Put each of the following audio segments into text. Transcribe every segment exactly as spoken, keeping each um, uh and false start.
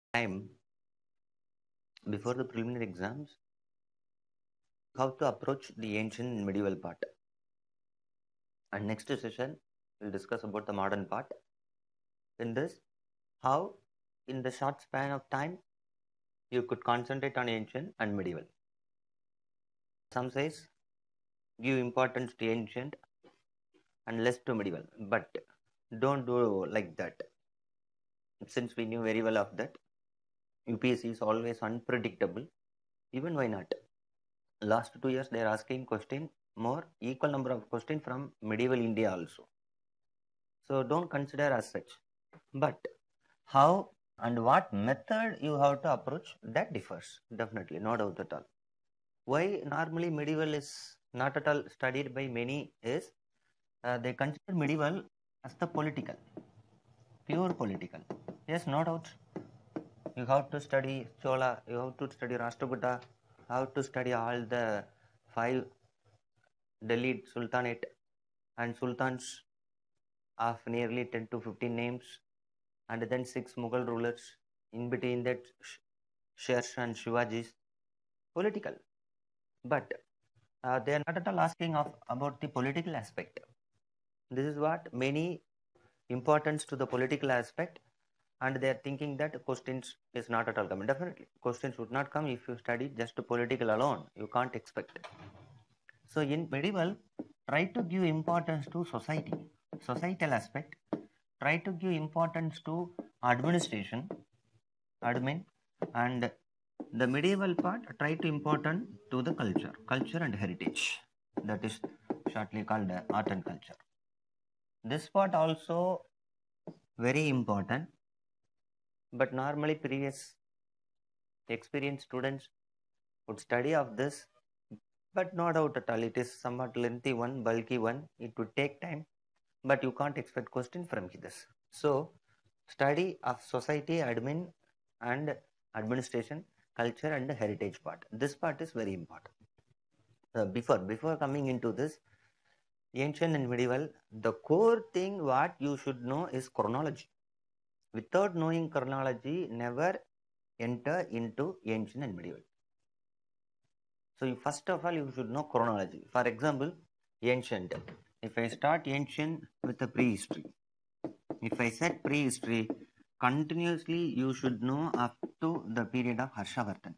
time before the preliminary exams, how to approach the ancient and medieval part. And next session, we'll discuss about the modern part. In this, how in the short span of time you could concentrate on ancient and medieval. Some says give importance to ancient and less to medieval, but don't do like that. Since we knew very well of that, U P S C is always unpredictable. Even why not? Last two years they are asking question more equal number of question from medieval India also. So don't consider as such. But how and what method you have to approach, that differs. Definitely, no doubt at all. Why normally medieval is not at all studied by many is uh, they consider medieval as the political, pure political. Yes, no doubt. You have to study Chola, you have to study Rashtrakuta, have to study all the five Delhi Sultanate and Sultans of nearly ten to fifteen names, and then six Mughal rulers. In between that, Sher Shah and Shivaji's political. But uh, they are not at all asking of about the political aspect. This is what many importance to the political aspect, and they are thinking that questions is not at all coming. Definitely, questions would not come if you study just political alone. You can't expect. So in medieval, try to give importance to society, societal aspect. Try to give importance to administration, admin, and the medieval part try to important to the culture, culture and heritage. That is shortly called uh, art and culture. This part also very important, but normally previous experienced students would study of this, but no doubt at all it is somewhat lengthy one, bulky one. It would take time, but you can't expect question from this. So study of society, admin and administration, culture and heritage part. This part is very important. Uh, before before coming into this ancient and medieval, the core thing what you should know is chronology. Without knowing chronology, never enter into ancient and medieval. So you, first of all, you should know chronology. For example, ancient. If I start ancient with the prehistory, if I said prehistory, continuously you should know up to the period of Harshavardhan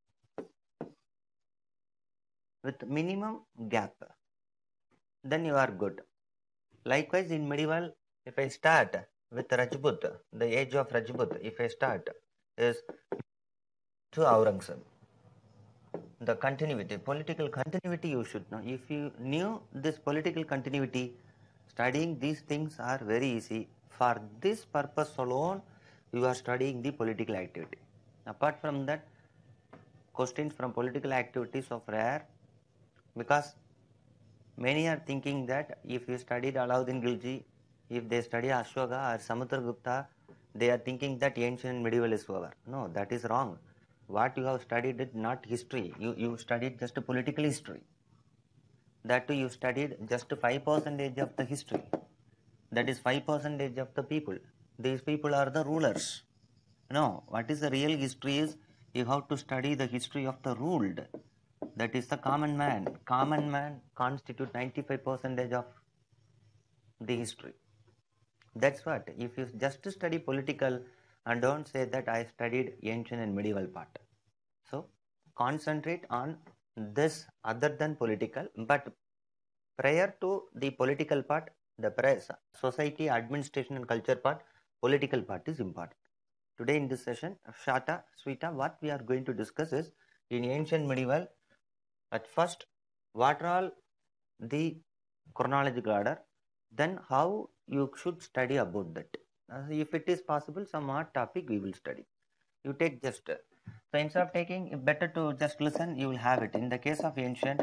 with minimum gap. Then you are good. Likewise, in medieval, if I start with Rajput, the age of Rajput, if I start is to Aurangzeb. The continuity, political continuity you should know. If you knew this political continuity, studying these things are very easy. For this purpose alone, you are studying the political activity. Apart from that, questions from political activities of rare, because many are thinking that if you studied Alauddin Khilji, if they study Ashoka or Samudragupta, they are thinking that ancient and medieval is over. No, that is wrong. What you have studied is not history. You, you studied just political history. That too you studied just five percentage of the history. That is five percentage of the people. These people are the rulers. No, what is the real history is you have to study the history of the ruled. That is the common man. Common man constitute ninety-five percentage of the history. That's what. If you just study political and don't say that I studied ancient and medieval part. So concentrate on this other than political, but prior to the political part, the press, society, administration and culture part, political part is important. Today in this session, Shata, Sweeta, what we are going to discuss is in ancient medieval, at first, what are all the chronological order, then how you should study about that. Uh, if it is possible, some art topic we will study. You take just, uh, so instead of taking, better to just listen, you will have it. In the case of ancient,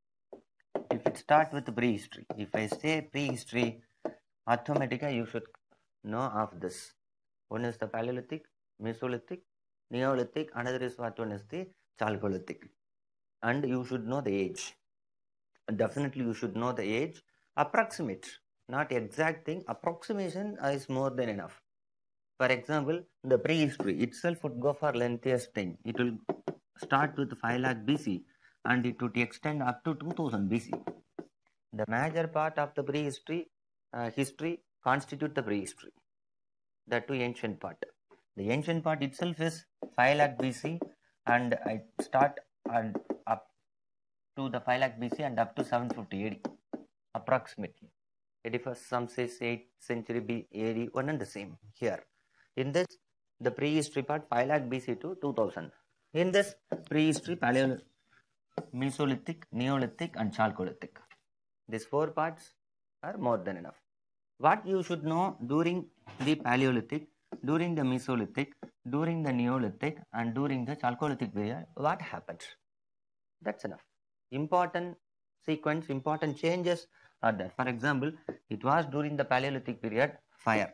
if it start with prehistory, if I say prehistory, automatically you should know of this. One is the Paleolithic, Mesolithic, Neolithic, another is what one is the Chalcolithic. And you should know the age. Definitely you should know the age. Approximate, not exact thing. Approximation is more than enough. For example, the prehistory itself would go for lengthiest time. It will start with five lakh B C and it would extend up to two thousand B C. The major part of the prehistory uh, history constitute the prehistory, that to ancient part. The ancient part itself is five lakh B C and I start and up to the five lakh B C and up to seven fifty A D approximately. eighty-first, some say eighth century B A D, one and the same here. In this, the prehistory part five lakh B C to two thousand. In this prehistory, Paleolithic, Mesolithic, Neolithic and Chalcolithic. These four parts are more than enough. What you should know during the Paleolithic, during the Mesolithic, during the Neolithic and during the Chalcolithic period, what happens? That's enough. Important sequence, important changes are there. For example, it was during the Paleolithic period, fire.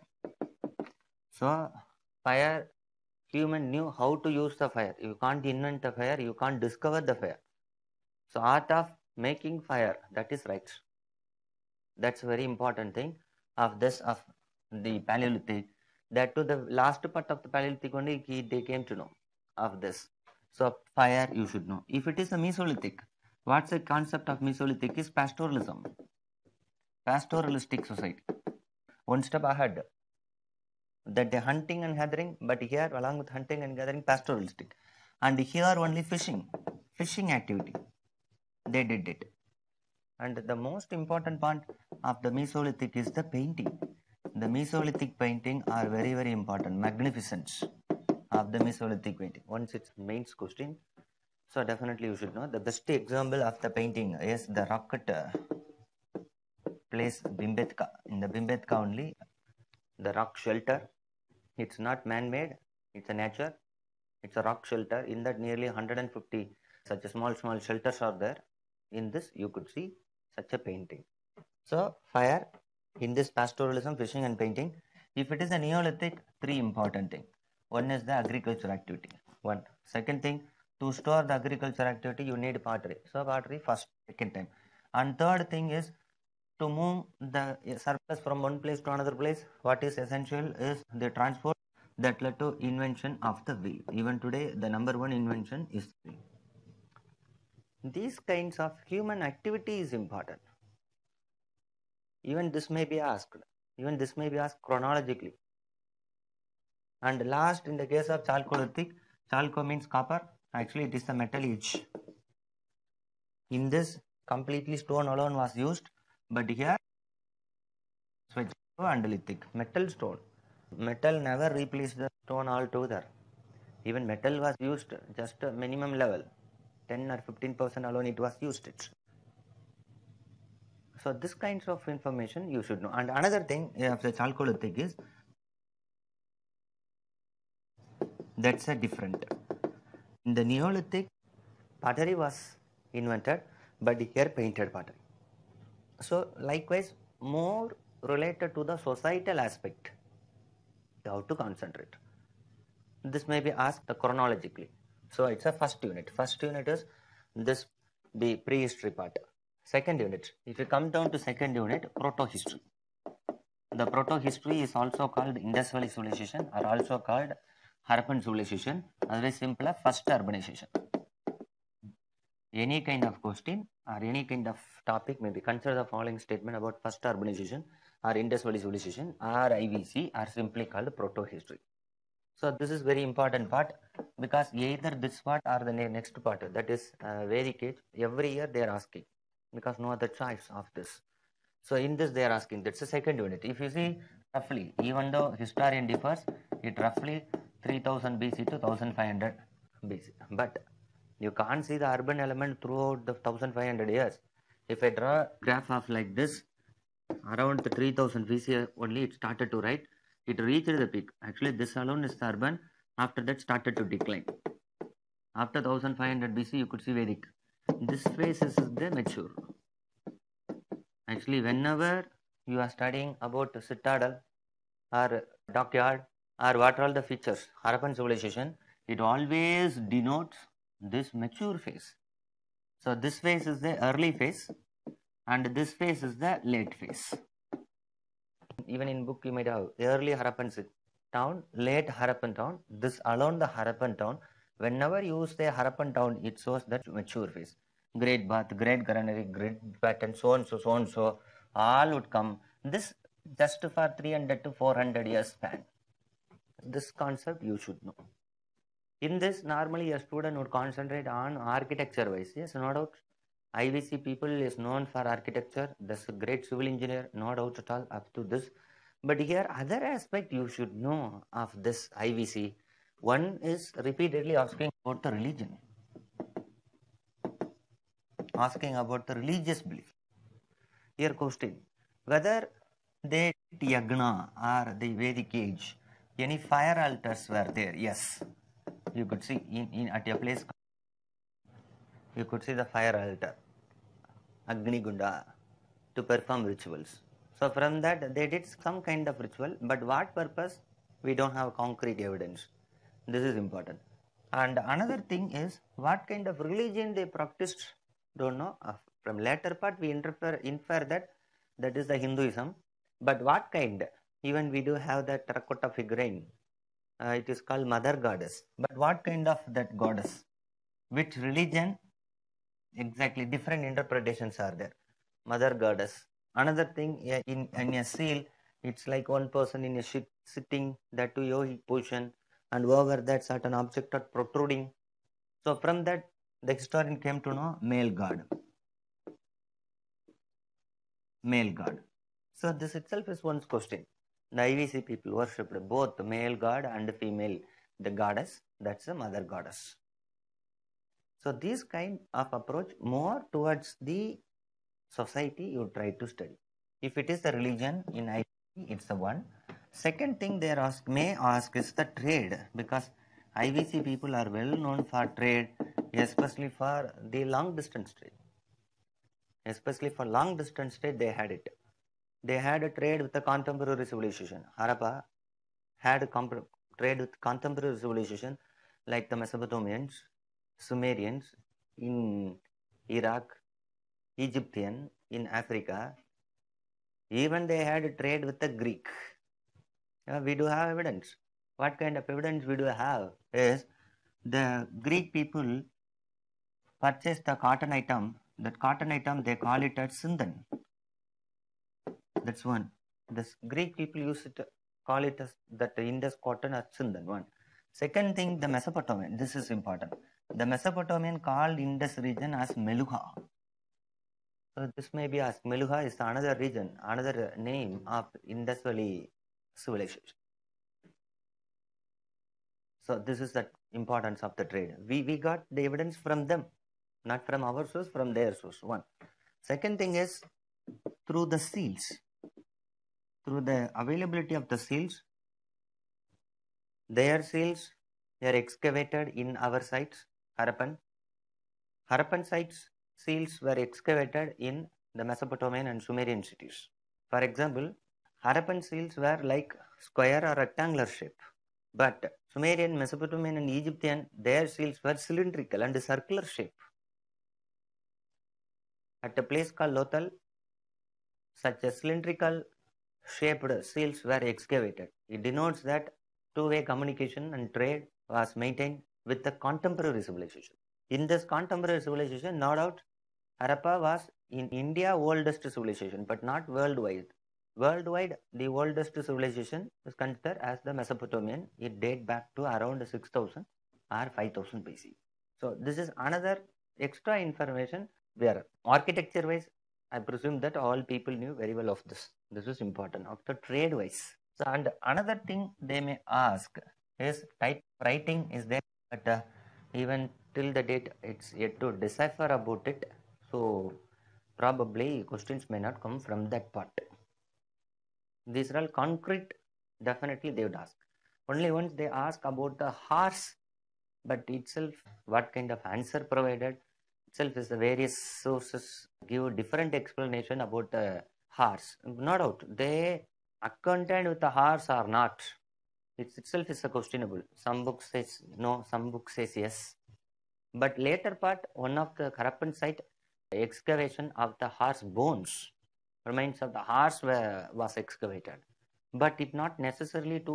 So, fire, human knew how to use the fire. You can't invent the fire, you can't discover the fire. So, art of making fire, that is right. That's a very important thing of this, of the Paleolithic. That to the last part of the Paleolithic only they came to know of this. So, fire you should know. If it is a Mesolithic, what's the concept of Mesolithic is pastoralism. Pastoralistic society. One step ahead. That the hunting and gathering, but here along with hunting and gathering, pastoralistic. And here only fishing, fishing activity. They did it. And the most important part of the Mesolithic is the painting. The Mesolithic painting are very, very important. Magnificence of the Mesolithic painting. Once it's main question, so definitely you should know. The best example of the painting is the rocket uh, place Bhimbetka. In the Bhimbetka only, the rock shelter. It's not man-made. It's a nature. It's a rock shelter. In that nearly one hundred fifty such a small, small shelters are there. In this you could see such a painting. So fire in this pastoralism, fishing and painting. If it is a Neolithic, three important things. One is the agriculture activity. One. Second thing, to store the agriculture activity, you need pottery. So pottery first, second time. And third thing is to move the surplus from one place to another place. What is essential is the transport that led to invention of the wheel. Even today, the number one invention is the wheel. These kinds of human activity is important. Even this may be asked. Even this may be asked chronologically. And last, in the case of Chalcolithic, Chalco means copper. Actually, it is the metal age. In this, completely stone alone was used. But here, switch to Andalithic. Metal stone. Metal never replaced the stone altogether. Even metal was used just a minimum level. ten or fifteen percent alone it was used. It. So this kinds of information you should know. And another thing of the Chalcolithic is that's a different. In the Neolithic, pottery was invented, but here painted pottery. So likewise, more related to the societal aspect, you have to concentrate. This may be asked chronologically. So it's a first unit. First unit is this the prehistory part. Second unit, if you come down to second unit, proto-history. The proto-history is also called Indus Valley civilization or also called Harappan civilization, otherwise simpler first urbanization. Any kind of question or any kind of topic may be consider the following statement about first urbanization or Indus Valley civilization or I V C are simply called proto-history. So this is very important part because either this part or the next part, that is uh, Vedic age, every year they are asking because no other choice of this. So in this they are asking, that's the second unit. If you see roughly, even though historian differs, it roughly three thousand B C to fifteen hundred B C. But you can't see the urban element throughout the fifteen hundred years. If I draw a graph of like this, around the three thousand B C only it started to rise. It reached the peak. Actually, this alone is the urban. After that, started to decline. After fifteen hundred B C, you could see Vedic. This phase is the mature. Actually, whenever you are studying about citadel or dockyard or what are all the features, Harappan civilization, it always denotes this mature phase. So this phase is the early phase and this phase is the late phase. Even in book you might have early Harappan town, late Harappan town. This alone the Harappan town. Whenever you say Harappan town, it shows that mature phase. Great Bath, Great Granary, Great Pattern, so and so, so and so, all would come. This just for three hundred to four hundred years span. This concept you should know. In this, normally a student would concentrate on architecture wise. Yes, no doubt. I V C people is known for architecture. That's a great civil engineer, no doubt at all up to this. But here, other aspect you should know of this I V C. One is repeatedly asking about the religion, asking about the religious belief. Here, question whether they did yagna or the Vedic age, any fire altars were there? Yes, you could see in, in at your place. You could see the fire altar, Agni Gunda, to perform rituals. So from that they did some kind of ritual, but what purpose? We don't have concrete evidence. This is important. And another thing is what kind of religion they practiced, don't know. From later part we infer, infer that that is the Hinduism. But what kind? Even we do have that terracotta figurine. Uh, it is called Mother Goddess. But what kind of that goddess? Which religion? Exactly, different interpretations are there. Mother Goddess. Another thing, in, in a seal, it's like one person in a shit, sitting, that to yogic position, and over that certain object are protruding. So from that, the historian came to know male god. Male god. So this itself is one's question. The I V C people worshipped both male god and female, the goddess, that's the mother goddess. So this kind of approach more towards the society you try to study. If it is the religion in I V C, it's the one. Second thing they ask, may ask is the trade, because I V C people are well known for trade, especially for the long distance trade. Especially for long distance trade, they had it. They had a trade with the contemporary civilization. Harappa had a trade with contemporary civilization like the Mesopotamians, Sumerians in Iraq, Egyptian in Africa. Even they had a trade with the Greek. Uh, we do have evidence. What kind of evidence we do have is the Greek people purchased the cotton item. That cotton item they call it as Sindhan. That's one. The Greek people used to call it as that Indus cotton as Sindhan. One. Second thing, the Mesopotamian. This is important. The Mesopotamian called Indus region as Meluha. So this may be asked. Meluha is another region, another name of Indus Valley civilization. So this is the importance of the trade. We, we got the evidence from them, not from our source, from their source. One. Second thing is through the seals, through the availability of the seals. Their seals they are excavated in our sites, Harappan. Harappan sites seals were excavated in the Mesopotamian and Sumerian cities. For example, Harappan seals were like square or rectangular shape, but Sumerian, Mesopotamian and Egyptian, their seals were cylindrical and circular shape. At a place called Lothal, such a cylindrical shaped seals were excavated. It denotes that two-way communication and trade was maintained with the contemporary civilization. In this contemporary civilization, no doubt, Harappa was in India oldest civilization, but not worldwide. Worldwide, the oldest civilization is considered as the Mesopotamian. It dates back to around six thousand or five thousand B C. So this is another extra information where architecture-wise, I presume that all people knew very well of this. This is important. After trade-wise. So, and another thing they may ask is type writing is there, but uh, even till the date it's yet to decipher about it. So probably questions may not come from that part. These are all concrete, definitely they would ask. Only once they ask about the horse, but itself what kind of answer provided itself is the various sources give different explanation about the horse. No doubt they acquainted with the horse or not. It itself is a questionable. Some books says no, some books says yes. But later part, one of the Harappan site excavation of the horse bones, remains of the horse were, was excavated. But it not necessarily to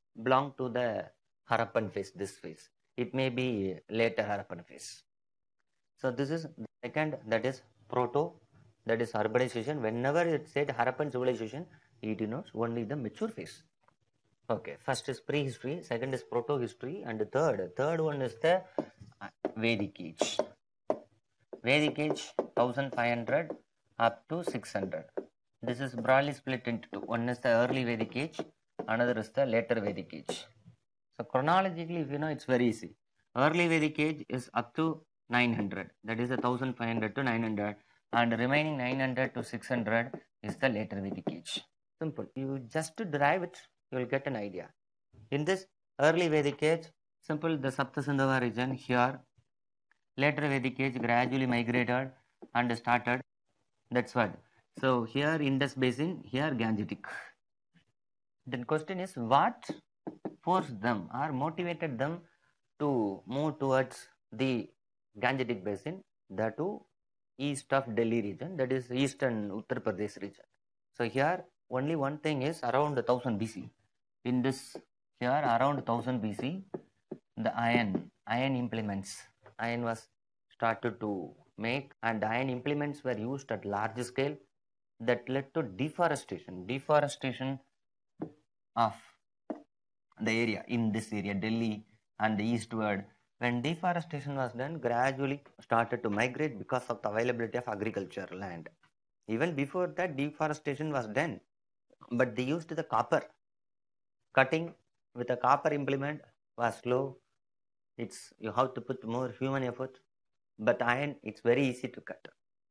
belong to the Harappan phase, this phase. It may be later Harappan phase. So this is the second, that is proto, that is urbanization. Whenever it said Harappan civilization, it denotes only the mature phase. Okay, first is prehistory, second is proto-history, and the third, third one is the Vedic age. Vedic age fifteen hundred up to six hundred. This is broadly split into two. One is the early Vedic age, another is the later Vedic age. So chronologically, if you know, it's very easy. Early Vedic age is up to nine hundred, that is the fifteen hundred to nine hundred, and remaining nine hundred to six hundred is the later Vedic age. Simple. You just to derive it, you will get an idea. In this early Vedic age, simple, the Saptasandhava region here, later Vedic age gradually migrated and started. That's what. So here Indus Basin, here Gangetic. Then question is, what forced them or motivated them to move towards the Gangetic Basin, that to east of Delhi region, that is eastern Uttar Pradesh region. So here only one thing is around one thousand B C. In this here around one thousand B C, the iron, iron implements, iron was started to make, and iron implements were used at large scale. That led to deforestation, deforestation of the area, in this area, Delhi and the eastward. When deforestation was done, gradually started to migrate because of the availability of agriculture land. Even before that, deforestation was done, but they used the copper. Cutting with a copper implement was slow. It's, you have to put more human effort, but iron, it's very easy to cut.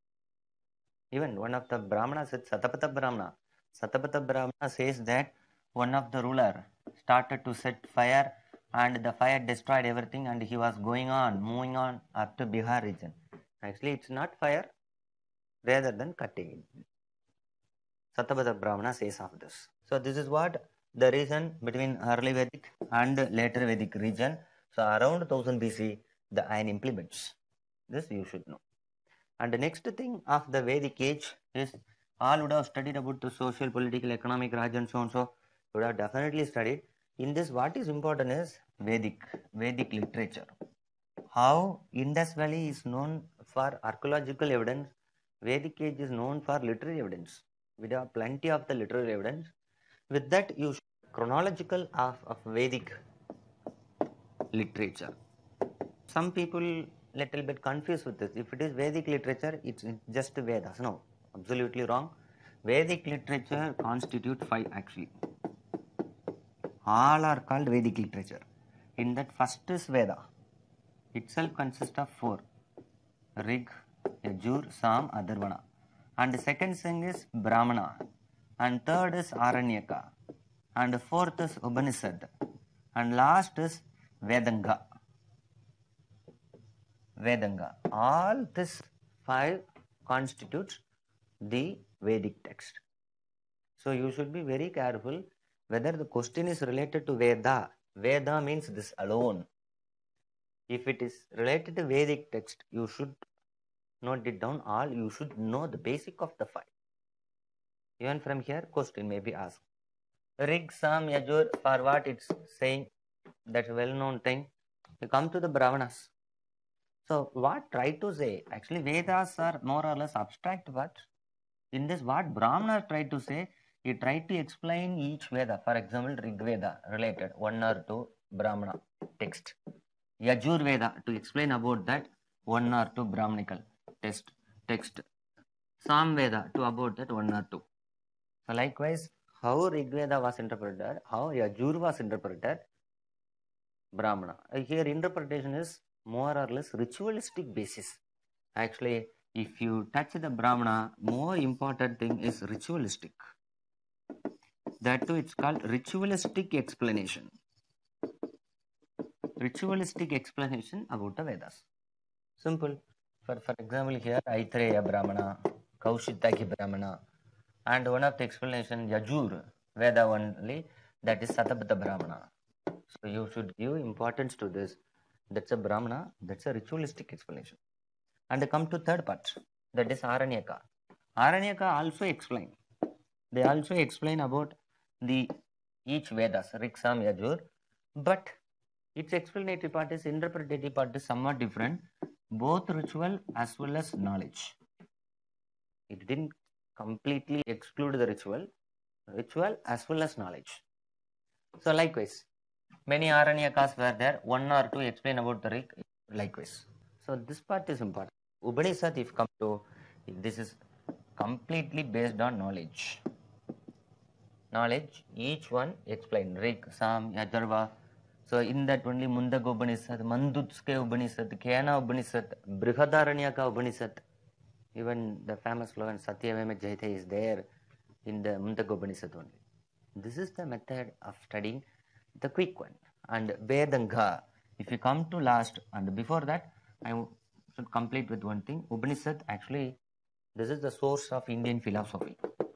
Even one of the Brahmanas said, Satapatha Brahmana. Satapatha Brahmana says that one of the ruler started to set fire, and the fire destroyed everything, and he was going on, moving on up to Bihar region. Actually, it's not fire, rather than cutting. Satapatha Brahmana says of this. So this is what the reason between early Vedic and later Vedic region. So around one thousand B C, the iron implements. This you should know. And the next thing of the Vedic age is, all would have studied about the social, political, economic, Raj and so on. So would have definitely studied. In this, what is important is Vedic, Vedic literature. How Indus Valley is known for archaeological evidence, Vedic age is known for literary evidence. We have plenty of the literary evidence. With that, you should chronological of, of Vedic literature. Some people little bit confused with this. If it is Vedic literature, it's just Vedas. No, absolutely wrong. Vedic literature constitute five actually. All are called Vedic literature. In that, first is Veda. Itself consists of four: Rig, Yajur, Sam, Atharvana. And the second thing is Brahmana. And third is Aranyaka. And fourth is Upanishad. And last is Vedanga. Vedanga. All this five constitutes the Vedic text. So you should be very careful whether the question is related to Veda. Veda means this alone. If it is related to Vedic text, you should note it down all. You should know the basic of the five. Even from here, question may be asked. Rig, Sam, Yajur, for what it's saying, that well-known thing. You come to the Brahmanas. So what try to say? Actually, Vedas are more or less abstract words. In this, what Brahmana tried to say, he tried to explain each Veda. For example, Rig Veda related, one or two Brahmana text. Yajur Veda to explain about that, one or two Brahmanical text. text. Sam Veda to about that, one or two. So likewise, how Rig Veda was interpreted, how Yajur was interpreted, Brahmana. Here interpretation is more or less ritualistic basis. Actually, if you touch the Brahmana, more important thing is ritualistic. That too, it's called ritualistic explanation. Ritualistic explanation about the Vedas. Simple. For, for example, here Aitreya Brahmana, Kaushitaki Brahmana, and one of the explanation, Yajur Veda only, that is Satapatha Brahmana. So you should give importance to this. That's a Brahmana, that's a ritualistic explanation. And come to third part, that is Aranyaka. Aranyaka also explain. They also explain about the each Vedas, Rig, Sam, Yajur, but its explanatory part is interpretative part is somewhat different, both ritual as well as knowledge. It didn't completely exclude the ritual, ritual as well as knowledge. So likewise, many Aranyakas were there, one or two explain about the Rig, likewise. So this part is important. Upanishad, if come to, this is completely based on knowledge. Knowledge, each one explained, Rig, Sam, Yajurva. So in that only Mundaga Upanishad, Mandutske Upanishad, Kena Upanishad, Brihadaranyaka Upanishad, even the famous slogan Satyavama Jayate is there in the Mundaga Upanishad only. This is the method of studying the quick one. And Vedanga, if you come to last, and before that, I should complete with one thing. Upanishad, actually, this is the source of Indian philosophy.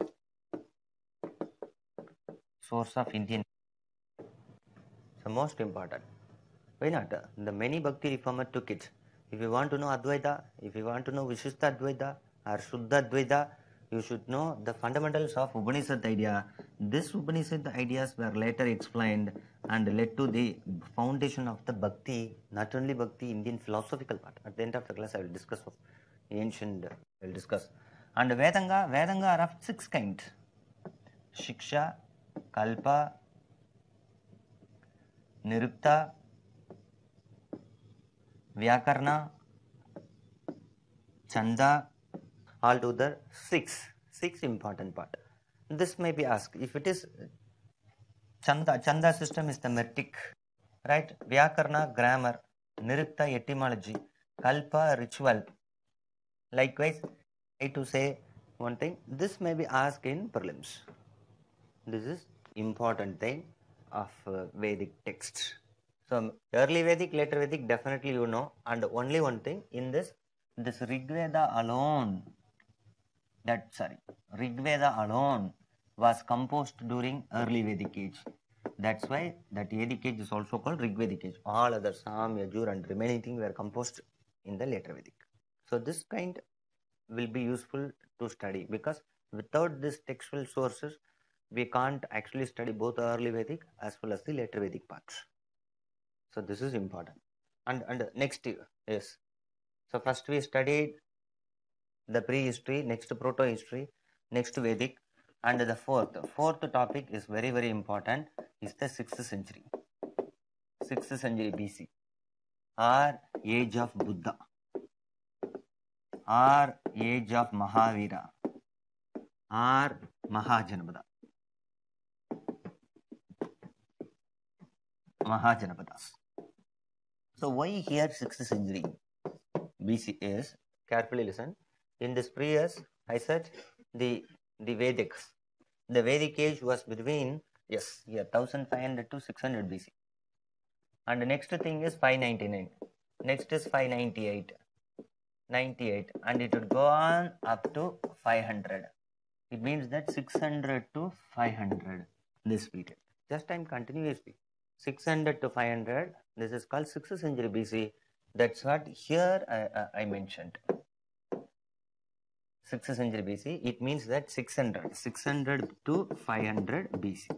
Source of Indian. So most important. Why not? The many Bhakti reformer took it. If you want to know Advaita, if you want to know Vishishtha Advaita or Shuddha Advaita, you should know the fundamentals of Upanishad idea. This Upanishad ideas were later explained and led to the foundation of the Bhakti, not only Bhakti, Indian philosophical part. At the end of the class, I will discuss of ancient, I will discuss. And Vedanga, Vedanga are of six kinds. Shiksha, Kalpa, Nirukta, Vyakarna, Chanda, altogether six. Six important part. This may be asked, if it is Chanda, Chanda system is the metric, right? Vyakarna, grammar, Nirukta, etymology, Kalpa, ritual. Likewise, I to say one thing, this may be asked in prelims. This is important thing of uh, Vedic texts. So early Vedic, later Vedic, definitely you know. And only one thing in this, this Rigveda alone, that sorry, Rigveda alone was composed during early Vedic age. That's why that Vedic age is also called Rigvedic age. All other Sam, Yajur and remaining things were composed in the later Vedic. So this kind will be useful to study, because without these textual sources, we can't actually study both early Vedic as well as the later Vedic parts. So this is important. And, and next, yes. So first we studied the prehistory, next proto-history, next Vedic, and the fourth, fourth topic is very, very important, is the sixth century. sixth century B C, or age of Buddha, or age of Mahavira, or Mahajanpada. Mahajanapadas. So why here sixth century B C is, carefully listen, in this previous, I said the, the Vedics, the Vedic age was between, yes, yeah, fifteen hundred to six hundred B C. And the next thing is five ninety-nine. Next is five ninety-eight, ninety-eight, and it would go on up to five hundred. It means that six hundred to five hundred, this period. Just time continuously. six hundred to five hundred, this is called sixth century B C. That's what here I, uh, I mentioned. sixth century B C, it means that six hundred, six hundred to five hundred B C.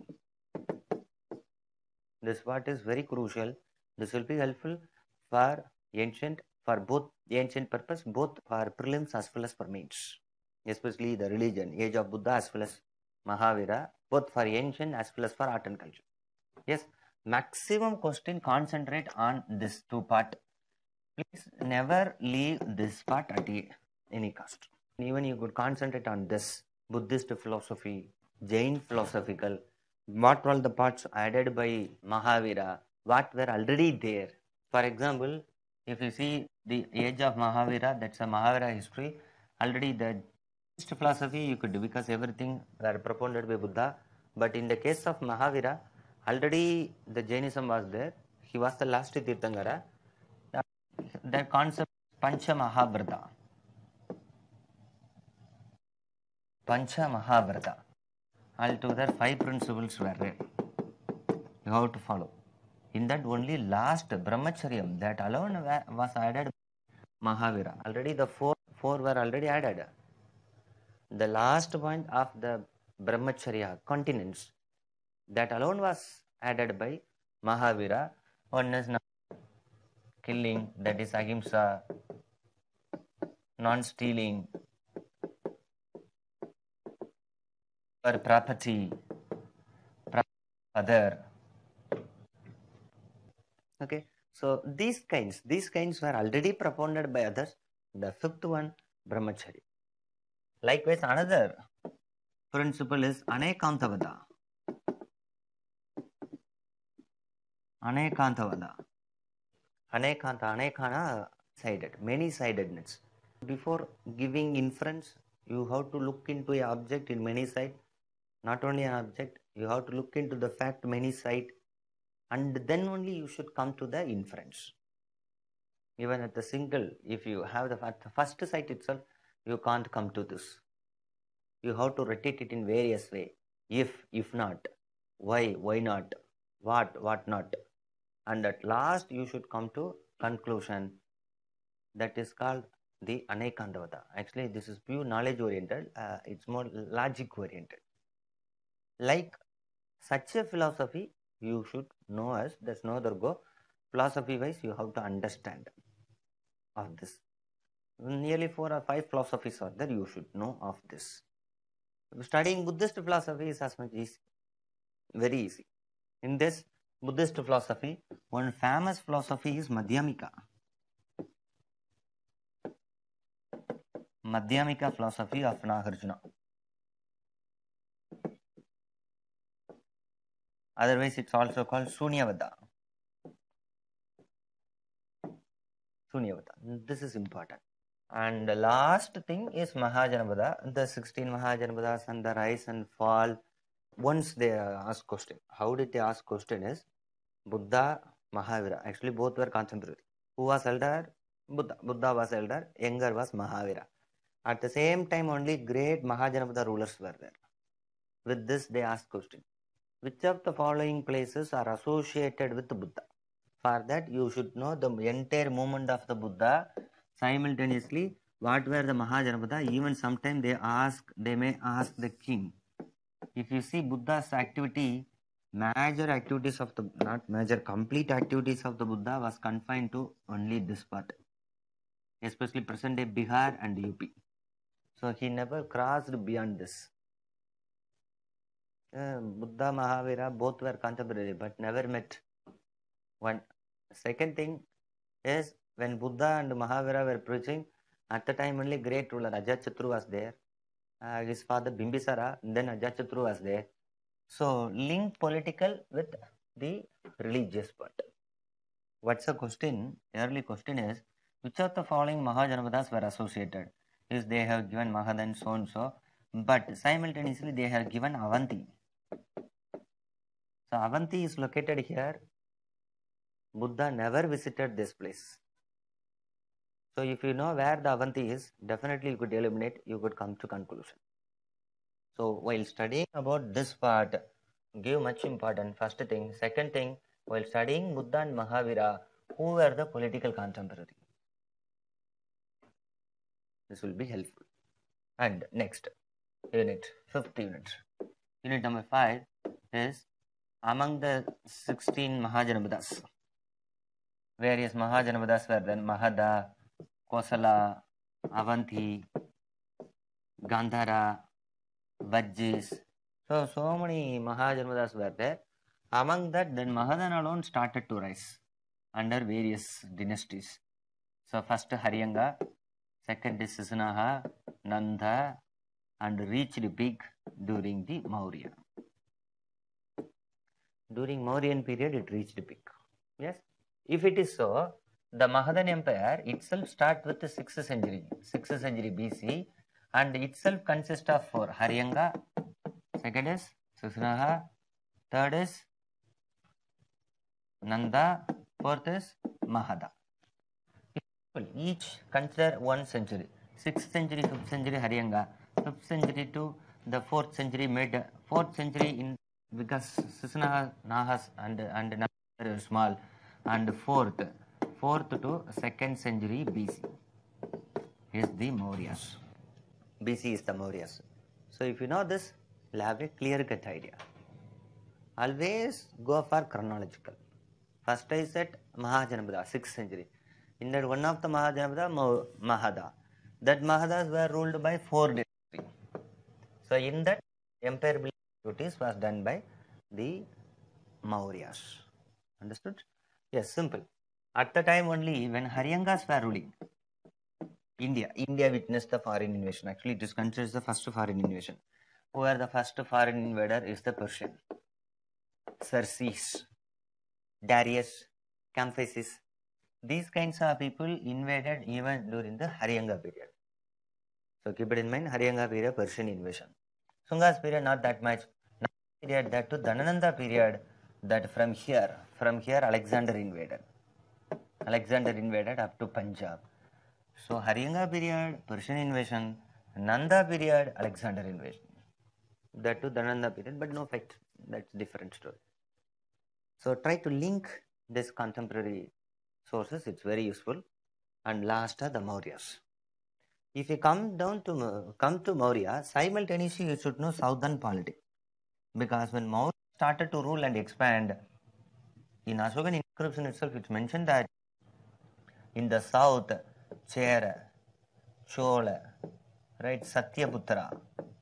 This part is very crucial. This will be helpful for ancient, for both ancient purpose, both for prelims as well as for mains. Especially the religion, age of Buddha as well as Mahavira, both for ancient as well as for art and culture. Yes, maximum question concentrate on this two part. Please never leave this part at any cost. Even you could concentrate on this Buddhist philosophy, Jain philosophical, what all the parts added by Mahavira, what were already there. For example, if you see the age of Mahavira, that's a Mahavira history, already the philosophy you could do, because everything were propounded by Buddha. But in the case of Mahavira, already the Jainism was there. He was the last Tirthangara. The concept Pancha Mahavrata. Pancha Mahavrata. Altogether five principles were there. You have to follow. In that only last Brahmacharyam, that alone was added Mahavira. Already the four, four were already added. The last point of the Brahmacharya, continence, That alone was added by Mahavira. One is killing, that is ahimsa, non-stealing, or property, other. Okay, so these kinds, these kinds were already propounded by others. The fifth one, brahmachari. Likewise, another principle is anekantavada. Anekantavada. Anekanta, anekana sided, many sidedness. Before giving inference, you have to look into a object in many sides. Not only an object, you have to look into the fact many side, and then only you should come to the inference. Even at the single, if you have the, at the first sight itself, you can't come to this. You have to repeat it in various way. If, if not, why, why not, what, what not, and at last you should come to conclusion. That is called the anekantavada. Actually, this is pure knowledge oriented. Uh, it's more logic oriented. Like such a philosophy, you should know as there's no other go. Philosophy wise, you have to understand of this. Nearly four or five philosophies are there, you should know of this. Studying Buddhist philosophy is as much easy, very easy. In this Buddhist philosophy, one famous philosophy is Madhyamika. Madhyamika philosophy of Nagarjuna. Otherwise, it's also called Sunyavada. Sunyavada. This is important. And the last thing is Mahajanabada. The sixteen Mahajanabadas and the rise and fall. Once they ask question, how did they ask question is Buddha, Mahavira. Actually, both were contemporary. Who was elder? Buddha. Buddha was elder. Younger was Mahavira. At the same time, only great Mahajanabada rulers were there. With this, they asked question. Which of the following places are associated with the Buddha? For that, you should know the entire movement of the Buddha. Simultaneously, what were the Mahajanabada? Even sometimes they ask, they may ask the king. If you see Buddha's activity, major activities of the, not major, complete activities of the Buddha was confined to only this part. Especially present day Bihar and U P. So he never crossed beyond this. Uh, Buddha, Mahavira, both were contemporary but never met. One second thing is when Buddha and Mahavira were preaching, at the time only great ruler Ajatasattu was there. Uh, his father Bimbisara, then Ajatasattu was there. So link political with the religious part. What's the question? Early question is, which of the following Mahajanapadas were associated? Is they have given Mahadan so and so, but simultaneously they have given Avanti. So Avanti is located here. Buddha never visited this place. So if you know where the Avanti is, definitely you could eliminate, you could come to conclusion. So while studying about this part, give much important first thing. Second thing, while studying Buddha and Mahavira, who were the political contemporary? This will be helpful. And next unit, fifth unit. Unit number five is among the sixteen Mahajanapadas. Various Mahajanapadas were then Mahada, Kosala, Avanti, Gandhara, Vajjis. So, so many Mahajanapadas were there. Among that, then Mahadan alone started to rise under various dynasties. So, first Haryanga, second is Sisanaha, Nanda, and reached peak during the Maurya. During Mauryan period, it reached peak. Yes. If it is so, the Mahadan Empire itself starts with the sixth century, sixth century B C, and itself consists of four: Haryanga, second is Sisanaha, third is Nanda, fourth is Mahada. Each consider one century. sixth century, fifth century Haryanga, fifth century to the fourth century made fourth century in because Sisanaha, Nahas and and Nanda are small, and fourth fourth to second century B C is the Mauryas. B C is the Mauryas. So if you know this, you'll have a clear cut idea. Always go for chronological. First I said Mahajanabada, sixth century. In that one of the Mahajanabada, Mahada. That Mahadas were ruled by four dynasties. So in that, empire building duties was done by the Mauryas. Understood? Yes, simple. At the time only, when Haryangas were ruling, India, India witnessed the foreign invasion. Actually, it is considered the first foreign invasion. Who are the first foreign invader is the Persian. Xerxes, Darius, Cambyses. These kinds of people invaded even during the Haryanga period. So keep it in mind, Haryanga period, Persian invasion. Sunga's period, not that much. Period, that to Dhanananda period, that from here, from here Alexander invaded. Alexander invaded up to Punjab. So Haryanga period, Persian invasion, Nanda period, Alexander invasion. That to Dhanananda period, but no fact. That's different story. So try to link this contemporary sources, it's very useful. And last are the Mauryas. If you come down to come to Maurya, simultaneously you should know southern politics. Because when Maurya started to rule and expand, in Ashokan inscription itself it's mentioned that in the south, Chera, Chola, right, Satyaputra.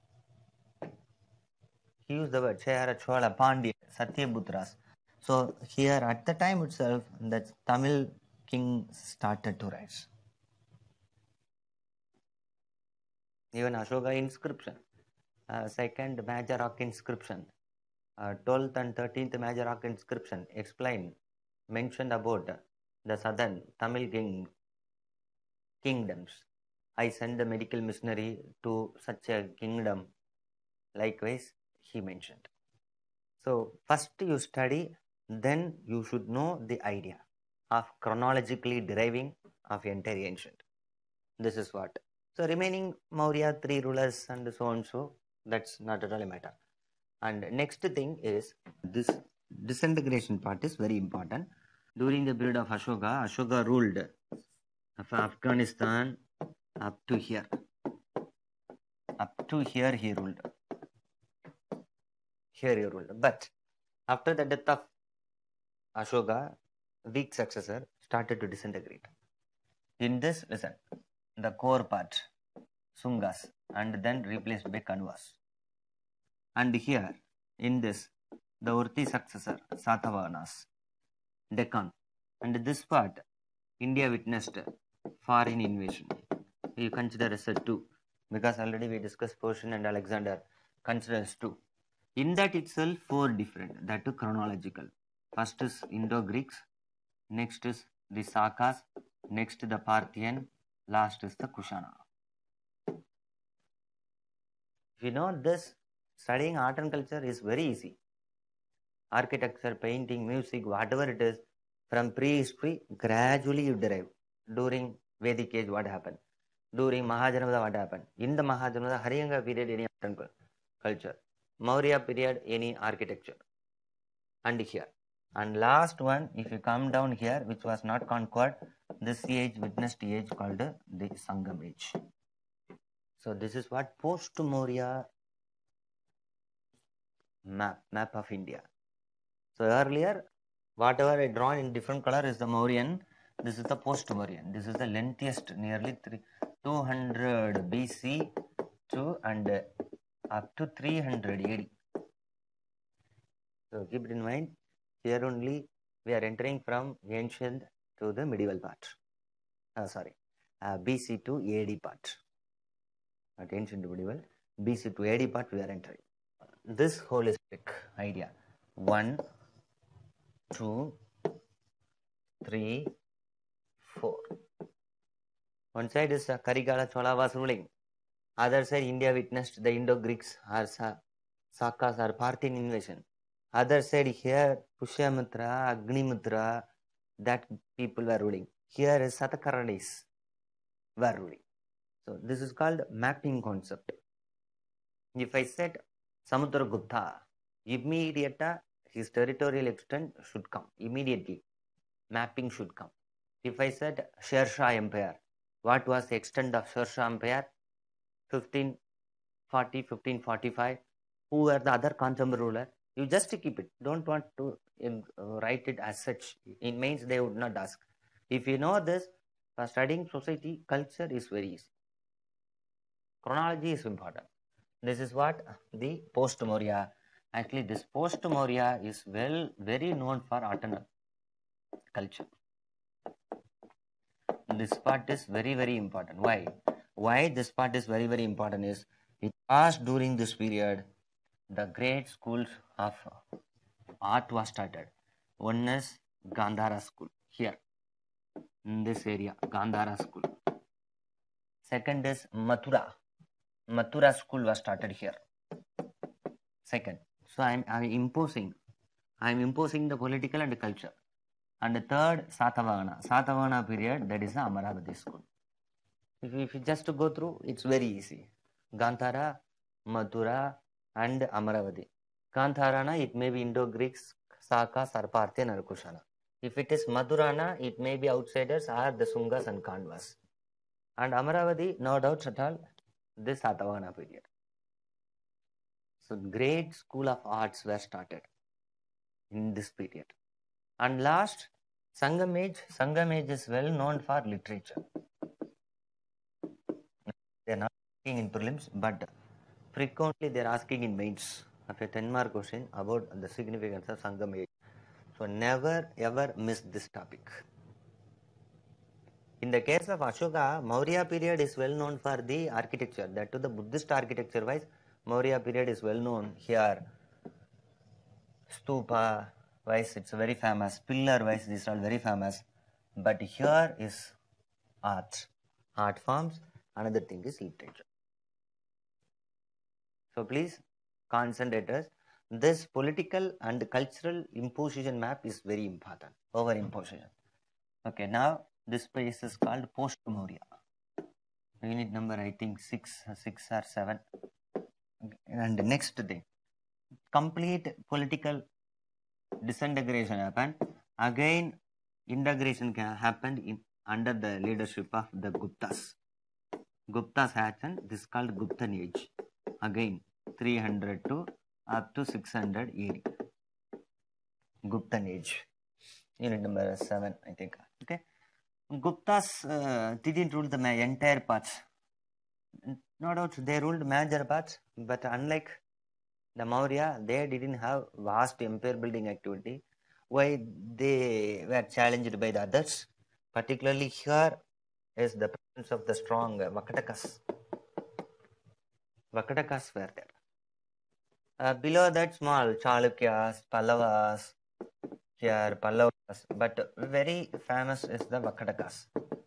He used the word Chera, Chola, Pandya, Satyaputras. So here at the time itself, the Tamil king started to rise. Even Ashoka inscription, uh, second major rock inscription, uh, twelfth and thirteenth major rock inscription explain, mentioned about the southern Tamil king, kingdoms. I send the medical missionary to such a kingdom. Likewise, he mentioned. So first you study, then you should know the idea of chronologically deriving of entire ancient. This is what. So remaining Maurya, three rulers and so on so, that's not at all a matter. And next thing is this disintegration part is very important. During the period of Ashoka, Ashoka ruled of Afghanistan up to here. Up to here he ruled. Here he ruled. But after the death of Ashoka, weak successor started to disintegrate. In this, listen, the core part, Sungas, and then replaced by Kanvas. And here, in this, the Urti successor, Satavahanas, Deccan. And this part, India witnessed foreign invasion. You consider as a two, because already we discussed Persian and Alexander, consider as two. In that itself, four different, that is chronological. First is Indo-Greeks, next is the Sakas, next the Parthian, last is the Kushana. If you know this, studying art and culture is very easy. Architecture, painting, music, whatever it is, from prehistory, gradually you derive. During Vedic age, what happened? During Mahajanabada, what happened? In the Mahajanabada, Haryanga period, any art and culture. Maurya period, any architecture. And here. And last one, if you come down here, which was not conquered, this age witnessed age called the Sangam age. So this is what post-Maurya map, map of India. So earlier, whatever I drawn in different color is the Mauryan. This is the post-Mauryan. This is the lengthiest, nearly three, two hundred B C to and uh, up to three hundred A D. So keep it in mind. Here only we are entering from ancient to the medieval part. Uh, sorry, uh, B C to A D part. Not ancient to medieval. B C to A D part we are entering. This holistic idea. One, two, three, four. One side is uh, Karigala Chola was ruling. Other side India witnessed the Indo-Greeks or Sa Sakas or Parthian invasion. Other side here Pushyamitra, Agnimitra, that people were ruling. Here is Satakaradis were ruling. So this is called mapping concept. If I said Samudragupta, immediate his territorial extent should come immediately. Mapping should come. If I said Sher Shah Empire, what was the extent of Sher Shah Empire? fifteen forty, fifteen forty-five. Who were the other contemporary ruler? You just keep it. Don't want to um, write it as such. In mains, they would not ask. If you know this, for studying society, culture is very easy. Chronology is important. This is what the post-Maurya. Actually, this post-Maurya is well, very known for autonomous culture. This part is very, very important. Why? Why this part is very, very important is it was during this period the great schools of art was started. One is Gandhara school here in this area, Gandhara school. Second is Mathura. Mathura school was started here. Second. So I'm, I'm imposing. I'm imposing the political and the culture. And the third, Satavahana. Satavahana period, that is the Amaravati school. If, if you just go through, it's very easy. Gandhara, Mathura, and Amaravati. Gandharana, it may be Indo-Greeks, Saka, Sarparthy, and Arkushana. If it is Madhurana, it may be outsiders or the Sungas and Kandvas. And Amaravati, no doubt at all, this Satavahana period. So great school of arts were started in this period. And last, Sangam age. Sangam age is well known for literature. They are not asking in prelims, but frequently they are asking in mains of a ten mark question about the significance of Sangam age. So never ever miss this topic. In the case of Ashoka, Maurya period is well known for the architecture. That to the Buddhist architecture wise, Maurya period is well known here. Stupa wise, it's very famous. Pillar wise, these are all very famous. But here is art, art forms. Another thing is literature. So please concentrate us. This political and cultural imposition map is very important. Over imposition. Okay, now this place is called post-Maurya. Unit number I think six, six or seven. And the next thing, complete political disintegration happened. Again, integration happened in, under the leadership of the Guptas. Guptas happened. This is called Guptan age. Again, three hundred to up to six hundred A D. Guptan age. Unit number seven, I think. Okay. Guptas uh, didn't rule the entire parts. No doubt they ruled major parts, but unlike the Maurya, they didn't have vast empire building activity. Why they were challenged by the others? Particularly here is the presence of the strong Vakatakas. Vakatakas were there. Uh, below that, small Chalukyas, Pallavas, here Pallavas, but very famous is the Vakatakas.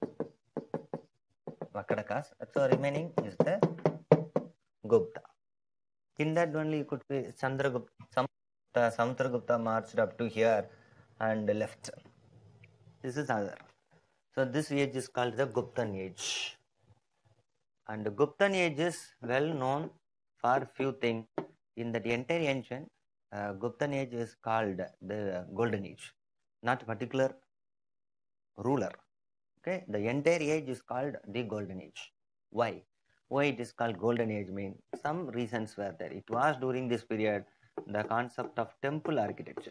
Vakatakas. So remaining is the Gupta. In that only you could see Chandragupta, Samudragupta marched up to here and left. This is other. So this age is called the Guptan age. And the Guptan age is well known for few things. In the entire ancient, uh, Guptan age is called the Golden Age, not particular ruler. Okay, the entire age is called the Golden Age. Why? Why it is called Golden Age mean? Some reasons were there. It was during this period the concept of temple architecture.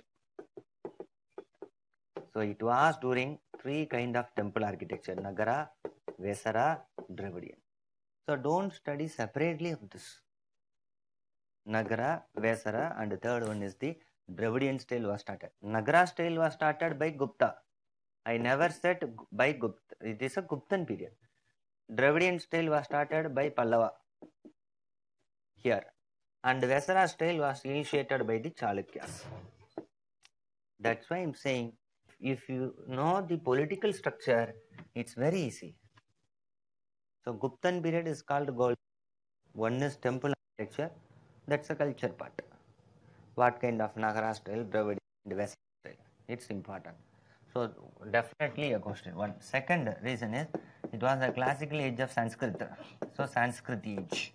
So it was during three kind of temple architecture: Nagara, Vesara, Dravidian. So don't study separately of this. Nagara, Vesara, and the third one is the Dravidian style was started. Nagara style was started by Gupta. I never said by Gupta. It is a Guptan period. Dravidian style was started by Pallava here, and Vesara style was initiated by the Chalukyas. That's why I'm saying, if you know the political structure, it's very easy. So Guptan period is called gold. One is temple architecture, that's a culture part. What kind of Nagara style, Dravidian, Vesara style? It's important. So definitely a question. One second reason is it was a classical age of Sanskrit. So Sanskrit age.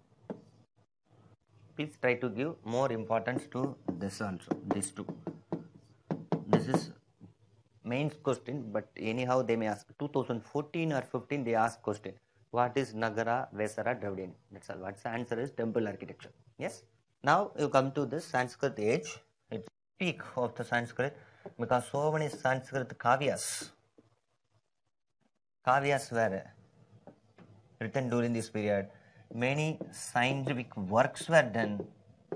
Please try to give more importance to this also. These two. This is main question, but anyhow they may ask. two thousand fourteen or fifteen they ask question. What is Nagara, Vesara, Dravidian? That's all. What's the answer is temple architecture. Yes. Now you come to this Sanskrit age. It's peak of the Sanskrit because so many Sanskrit kavyas, kavyas were written during this period. Many scientific works were done.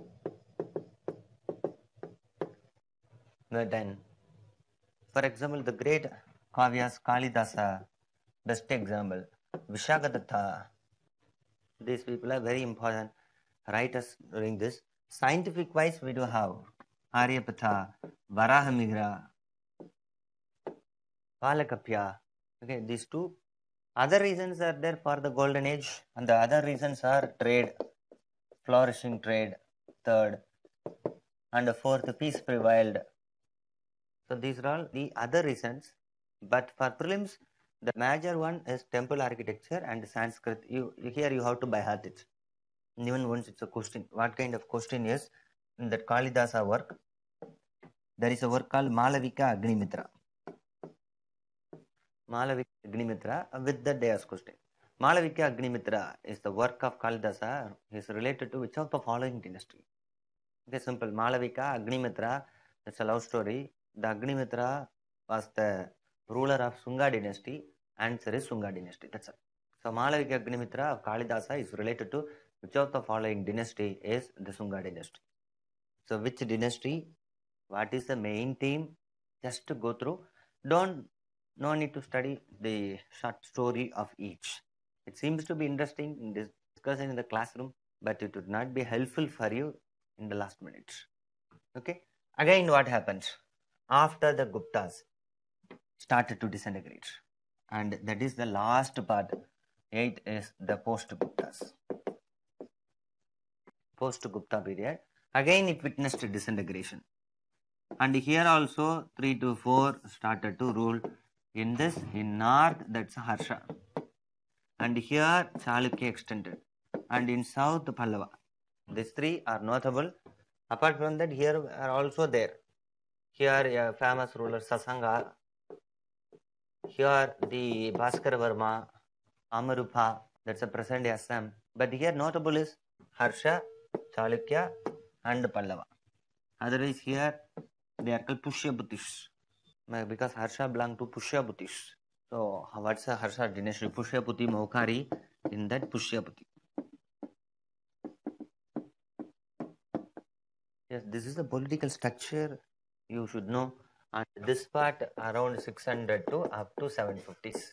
Were done. For example, the great kavyas Kalidasa, best example. Vishagadatta. These people are very important writers during this. Scientific wise, we do have Aryabhata, Varahamigra, Palakapya. Okay, these two. Other reasons are there for the golden age, and the other reasons are trade, flourishing trade, third, and the fourth, peace prevailed. So these are all the other reasons. But for prelims, the major one is temple architecture and Sanskrit. You here you have to by heart it. Even once it's a question, what kind of question is in that Kalidasa work? There is a work called Malavika Agnimitra. Malavika Agnimitra with the Deus question. Malavika Agnimitra is the work of Kalidasa. Is related to which of the following dynasty? Okay, simple. Malavika Agnimitra. That's a love story. The Agnimitra was the ruler of Sunga dynasty. Answer is Sunga dynasty. That's it. So Malavika Agnimitra of Kalidasa is related to which of the following dynasty is the Sunga dynasty. So which dynasty? What is the main theme? Just to go through. Don't no need to study the short story of each. It seems to be interesting in this discussion in the classroom, but it would not be helpful for you in the last minutes. Okay. Again, what happens after the Guptas started to disintegrate, and that is the last part. Eight is the post-Guptas. Post-Gupta period. Again, it witnessed disintegration. And here also three to four started to rule. In this, in north, that's Harsha. And here Chalukya extended. And in south, Pallava. These three are notable. Apart from that, here are also there. Here a famous ruler Sasanga. Here the Bhaskara Varma, Amarupa, that's a present Assam. But here notable is Harsha, Chalukya and Pallava. Otherwise here they are called Pushyabutis. Because Harsha belonged to Pushyabutis. So what's a Harsha dynasty? Pushyaputi Maukari in that Pushyaputi. Yes, this is the political structure you should know. And this part around six hundred to up to seven fifties.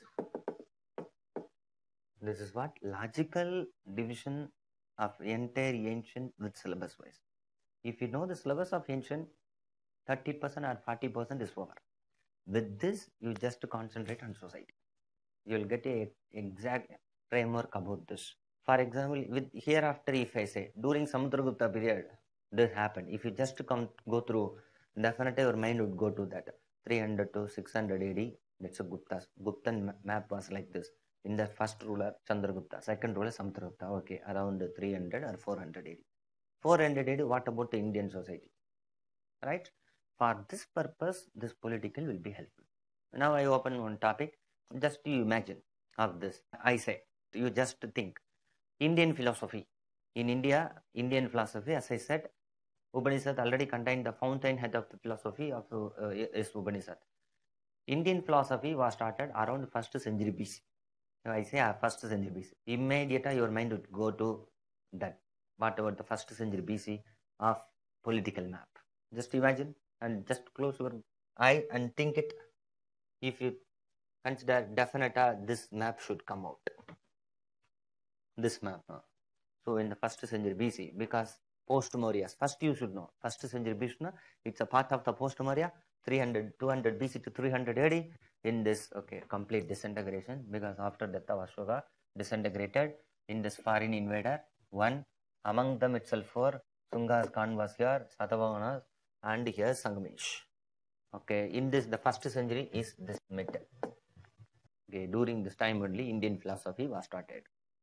This is what? Logical division of entire ancient with syllabus wise. If you know the syllabus of ancient, thirty percent or forty percent is over. With this, you just concentrate on society. You will get a exact framework about this. For example, with hereafter, if I say during Samudragupta period, this happened. If you just come go through, definitely your mind would go to that three hundred to six hundred A D. That's a Gupta's. Guptan map was like this. In the first ruler, Chandragupta. Second ruler, Samudragupta. Okay, around three hundred or four hundred A D. four hundred A D, what about the Indian society? Right? For this purpose, this political will be helpful. Now I open one topic. Just you imagine of this. I say, you just think. Indian philosophy. In India, Indian philosophy, as I said, Upanishad already contained the fountainhead of the philosophy of uh, is Upanishad. Indian philosophy was started around first century B C. I say uh, first century B C. Immediately your mind would go to that. What about the first century B C of political map? Just imagine and just close your eye and think it. If you consider definite, uh, this map should come out. This map. Uh. So in the first century B C, because post-Maurya, first you should know, first century B C, it's a part of the post-Maurya, three hundred, two hundred B C to three hundred A D, in this, okay, complete disintegration, because after death of Ashoka, disintegrated in this foreign invader, one, among them itself four, Sunga's Khan was here, Satavahanas, and here Sangamesh. Okay, in this, the first century is this mid. Okay, during this time only, Indian philosophy was started.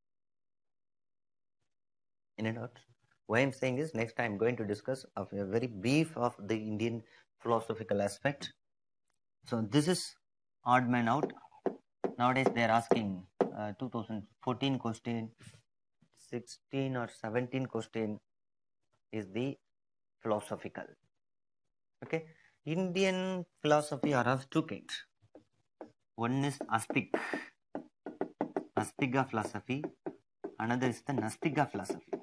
In and out. Why I'm saying is next time I'm going to discuss of a very brief of the Indian philosophical aspect. So this is odd man out. Nowadays they are asking uh, two thousand fourteen question, sixteen or seventeen question. is the philosophical. Okay, Indian philosophy are of two kinds. One is Astik, Astika philosophy. Another is the Nastika philosophy.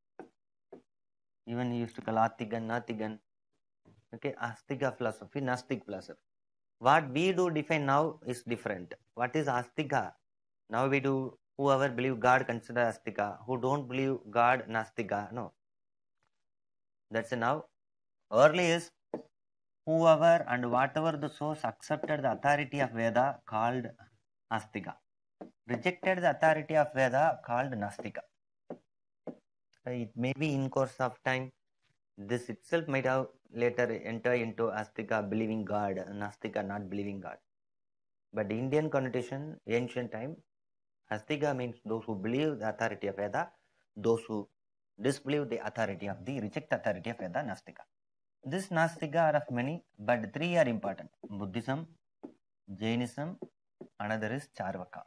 Even you used to call Atigan, Natigan. Okay, Astika philosophy, Nastik philosophy. What we do define now is different. What is Astika? Now we do, whoever believe God consider Astika. Who don't believe God, Nastika. No. That's now. Early is whoever and whatever the source accepted the authority of Veda called Astika. Rejected the authority of Veda called Nastika. It may be in course of time. This itself might have later enter into Astika, believing God, Nastika, not believing God. But the Indian connotation, ancient time, Astika means those who believe the authority of Veda, those who disbelieve the authority of the reject authority of Veda, Nastika. This Nastika are of many, but three are important. Buddhism, Jainism, another is Charvaka.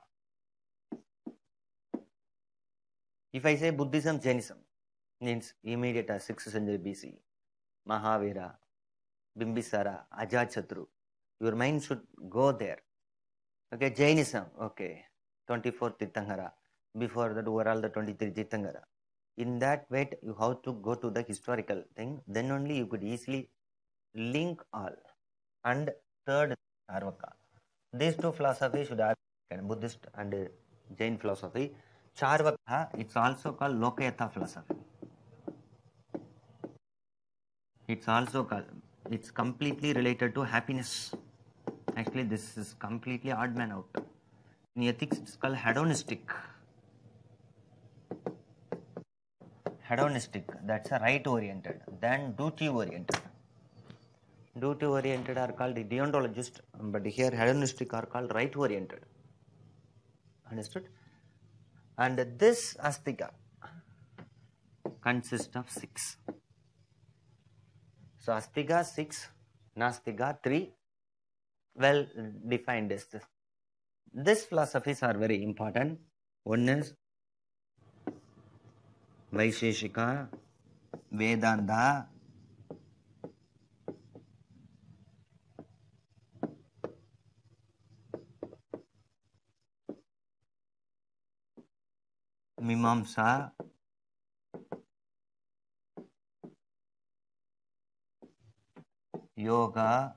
If I say Buddhism, Jainism, means immediate sixth century B C, Mahavira, Bimbisara, Ajatasattu. Your mind should go there. Okay, Jainism, okay, twenty-fourth Tirthankara. Before that, overall the twenty-three Tirthankara. In that way, you have to go to the historical thing. Then only you could easily link all. And third, Charvaka. These two philosophies should have Buddhist and Jain philosophy. Charvaka, it's also called Lokayata philosophy. It's also called, it's completely related to happiness. Actually, this is completely odd man out. In ethics, it's called hedonistic. Hedonistic, that's a right oriented. Then duty oriented. Duty oriented are called the deontologist, but here hedonistic are called right oriented. Understood? And this Astika consists of six. So Astika six, Nastika three, well defined as this. These philosophies are very important. One is Vaisheshika, Vedanta, Mimamsa, Yoga,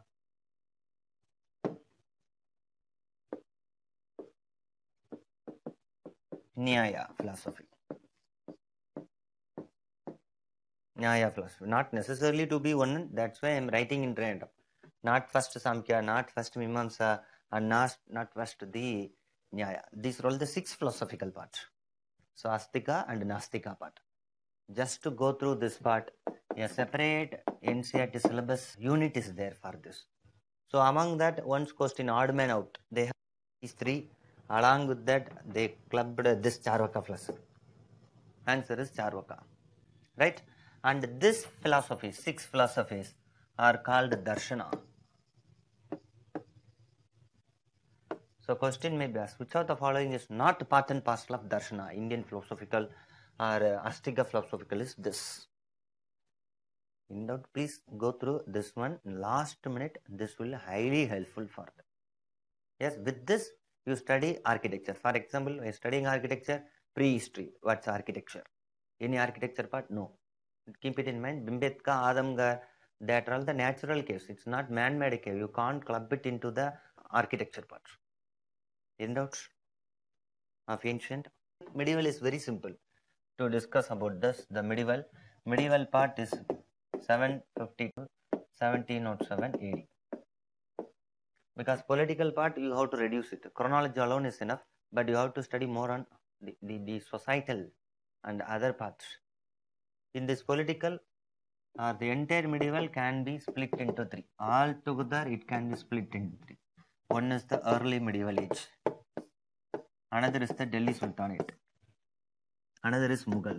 Nyaya philosophy. Nyaya philosophy. Not necessarily to be one, that's why I am writing in random. Not first Samkhya, not first Mimamsa, and not, not first the Nyaya. These are all the six philosophical parts. So Astika and Nastika part. Just to go through this part, a separate N C E R T syllabus unit is there for this. So among that, one's question odd man out. They have these three. Along with that, they clubbed this Charvaka philosophy. Answer is Charvaka. Right? And this philosophy, six philosophies, are called Darshana. So question may be asked, which of the following is not part and parcel of Darshana, Indian philosophical or uh, Astika philosophical is this. In doubt, please go through this one. Last minute, this will be highly helpful for them. Yes, with this, you study architecture. For example, you are studying architecture, prehistory. What's architecture? Any architecture part? No. Keep it in mind. Bhimbetka, Adamgar, that are all the natural caves. It's not man-made cave. You can't club it into the architecture part. In doubts of ancient? Medieval is very simple. To discuss about this, the medieval, medieval part is seven fifty-two, seventeen oh seven A D. Because political part, you have to reduce it. Chronology alone is enough, but you have to study more on the, the, the societal and other parts. In this political, uh, the entire medieval can be split into three. Altogether, it can be split into three. One is the early medieval age. Another is the Delhi Sultanate. Another is Mughals.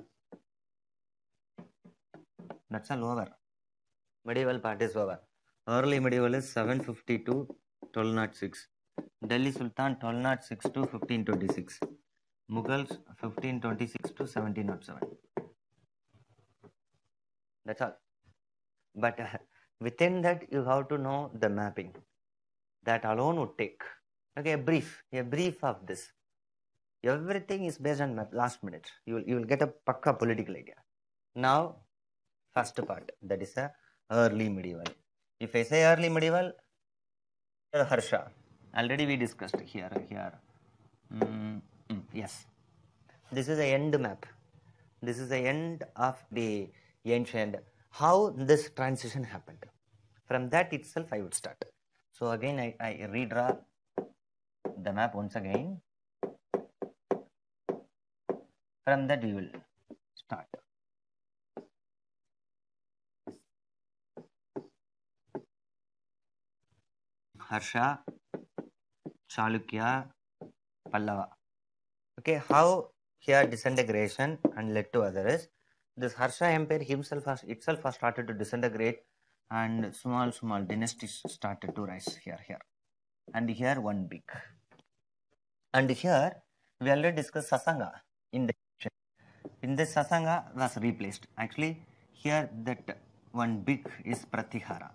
That's all over. Medieval part is over. Early medieval is seven fifty-two, twelve oh six. Delhi Sultan twelve oh six to fifteen twenty-six. Mughals fifteen twenty-six to seventeen oh seven. That's all. But uh, within that, you have to know the mapping. That alone would take. Okay, a brief, a brief of this. Everything is based on map. Last minute, you will you will get a pakka political idea. Now, first part, that is a early medieval. If I say early medieval, uh, Harsha. Already we discussed here. Here, mm, mm, yes. This is the end map. This is the end of the ancient. How this transition happened. From that itself, I would start. So again, I, I redraw the map once again. From that, we will start. Harsha, Chalukya, Pallava. Okay, how here disintegration and led to others. This Harsha Empire himself has itself has started to disintegrate, and small small dynasties started to rise here here, and here one big. And here we already discussed Sasanga in the in this Sasanga was replaced. Actually, here that one big is Pratihara.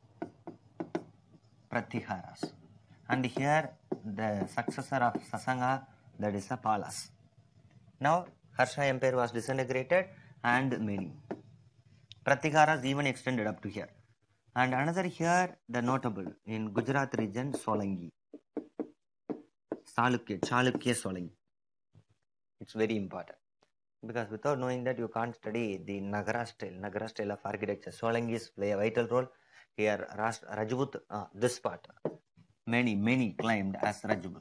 Pratiharas. And here the successor of Sasanga, that is the Palas. Now Harsha Empire was disintegrated and many. Pratiharas even extended up to here. And another here, the notable in Gujarat region, Solangi. Chalukya, Chalukya Solangi. It's very important. Because without knowing that, you can't study the Nagara style, Nagara style of architecture. Solangis play a vital role. Here, Rajput, uh, this part, many, many claimed as Rajput.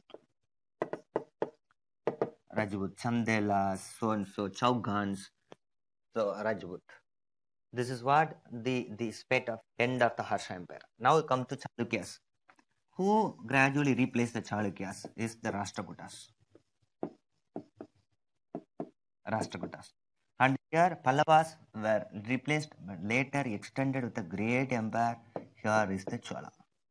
Rajput, Chandelas, so and so, Chaugans, so Rajput. This is what the, the spate of end of the Harsha Empire. Now we come to Chalukyas. Who gradually replaced the Chalukyas is the Rashtrakutas. Rashtrakutas. And here Pallavas were replaced but later extended with a great empire. Here is the Chola.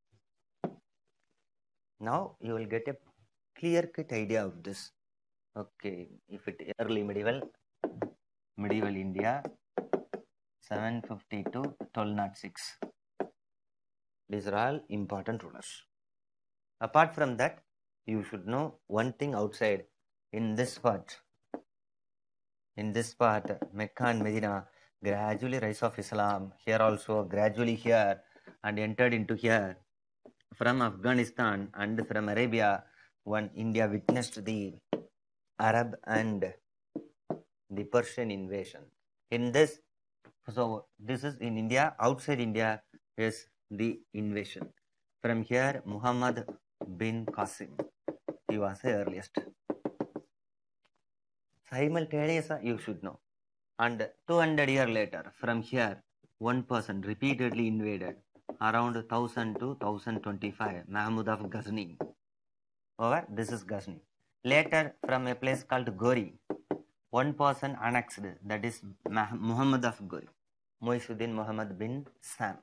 Now you will get a clear cut idea of this. Okay, if it early medieval, medieval India, seven fifty to twelve oh six. These are all important rulers. Apart from that, you should know one thing outside in this part. In this part, Mecca and Medina gradually rise of Islam. Here also gradually here and entered into here. From Afghanistan and from Arabia, when India witnessed the Arab and the Persian invasion. In this, so this is in India. Outside India is the invasion. From here, Muhammad bin Qasim. He was the earliest. Simultaneously, you should know. And two hundred years later, from here, one person repeatedly invaded around one thousand to one thousand twenty-five, Mahmud of Ghazni. Over, this is Ghazni. Later, from a place called Gori, one person annexed, that is Muhammad of Gori, Muhyiddin Muhammad bin Sam.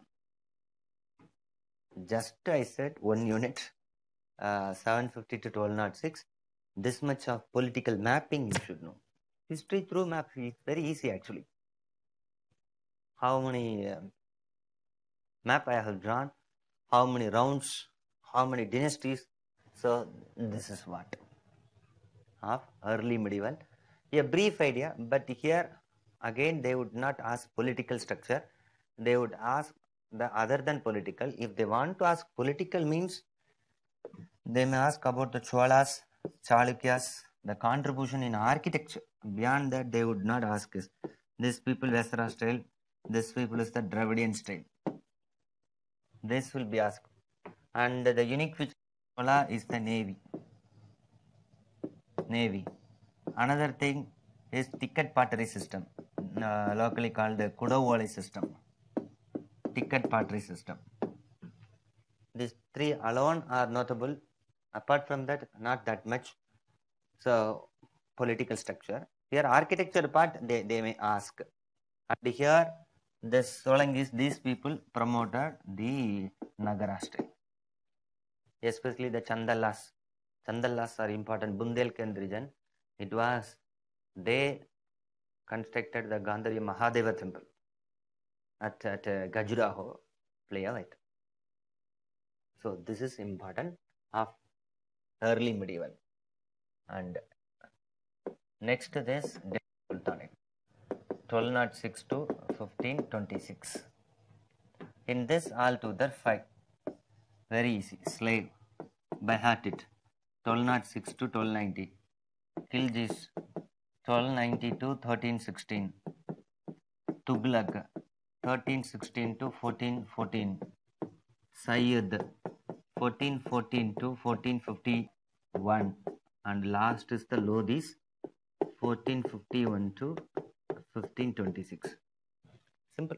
Just I said one unit, uh, seven fifty to twelve oh six. This much of political mapping you should know. History through map is very easy actually. How many uh, map I have drawn, how many rounds, how many dynasties. So this is what of early medieval. A brief idea, but here again they would not ask political structure. They would ask the other than political. If they want to ask political means, they may ask about the Cholas, Chalukyas, the contribution in architecture. Beyond that, they would not ask us. This people Vesara style, this people is the Dravidian style. This will be asked. And the unique feature of Chola is the navy. Navy. Another thing is ticket pottery system, uh, locally called the Kudavoli system. Ticket pottery system. These three alone are notable. Apart from that, not that much. So, political structure. Here, architecture part, they, they may ask. And here, this Solangis, these people promoted the Nagara style. Especially the Chandalas. Chandalas are important. Bundelkhand region. It was, they constructed the Gandharva Mahadeva temple. at, at uh, Khajuraho play a right. So this is important of early medieval. And next this Delhi Sultanate, twelve oh six to fifteen twenty-six. In this altogether five, very easy, slave, by heart it, twelve oh six to twelve ninety, Khilji's twelve ninety to thirteen sixteen, Tughlaq thirteen sixteen to fourteen fourteen, Sayyid fourteen fourteen to fourteen fifty-one, and last is the Lodhis fourteen fifty-one to fifteen twenty-six. Simple.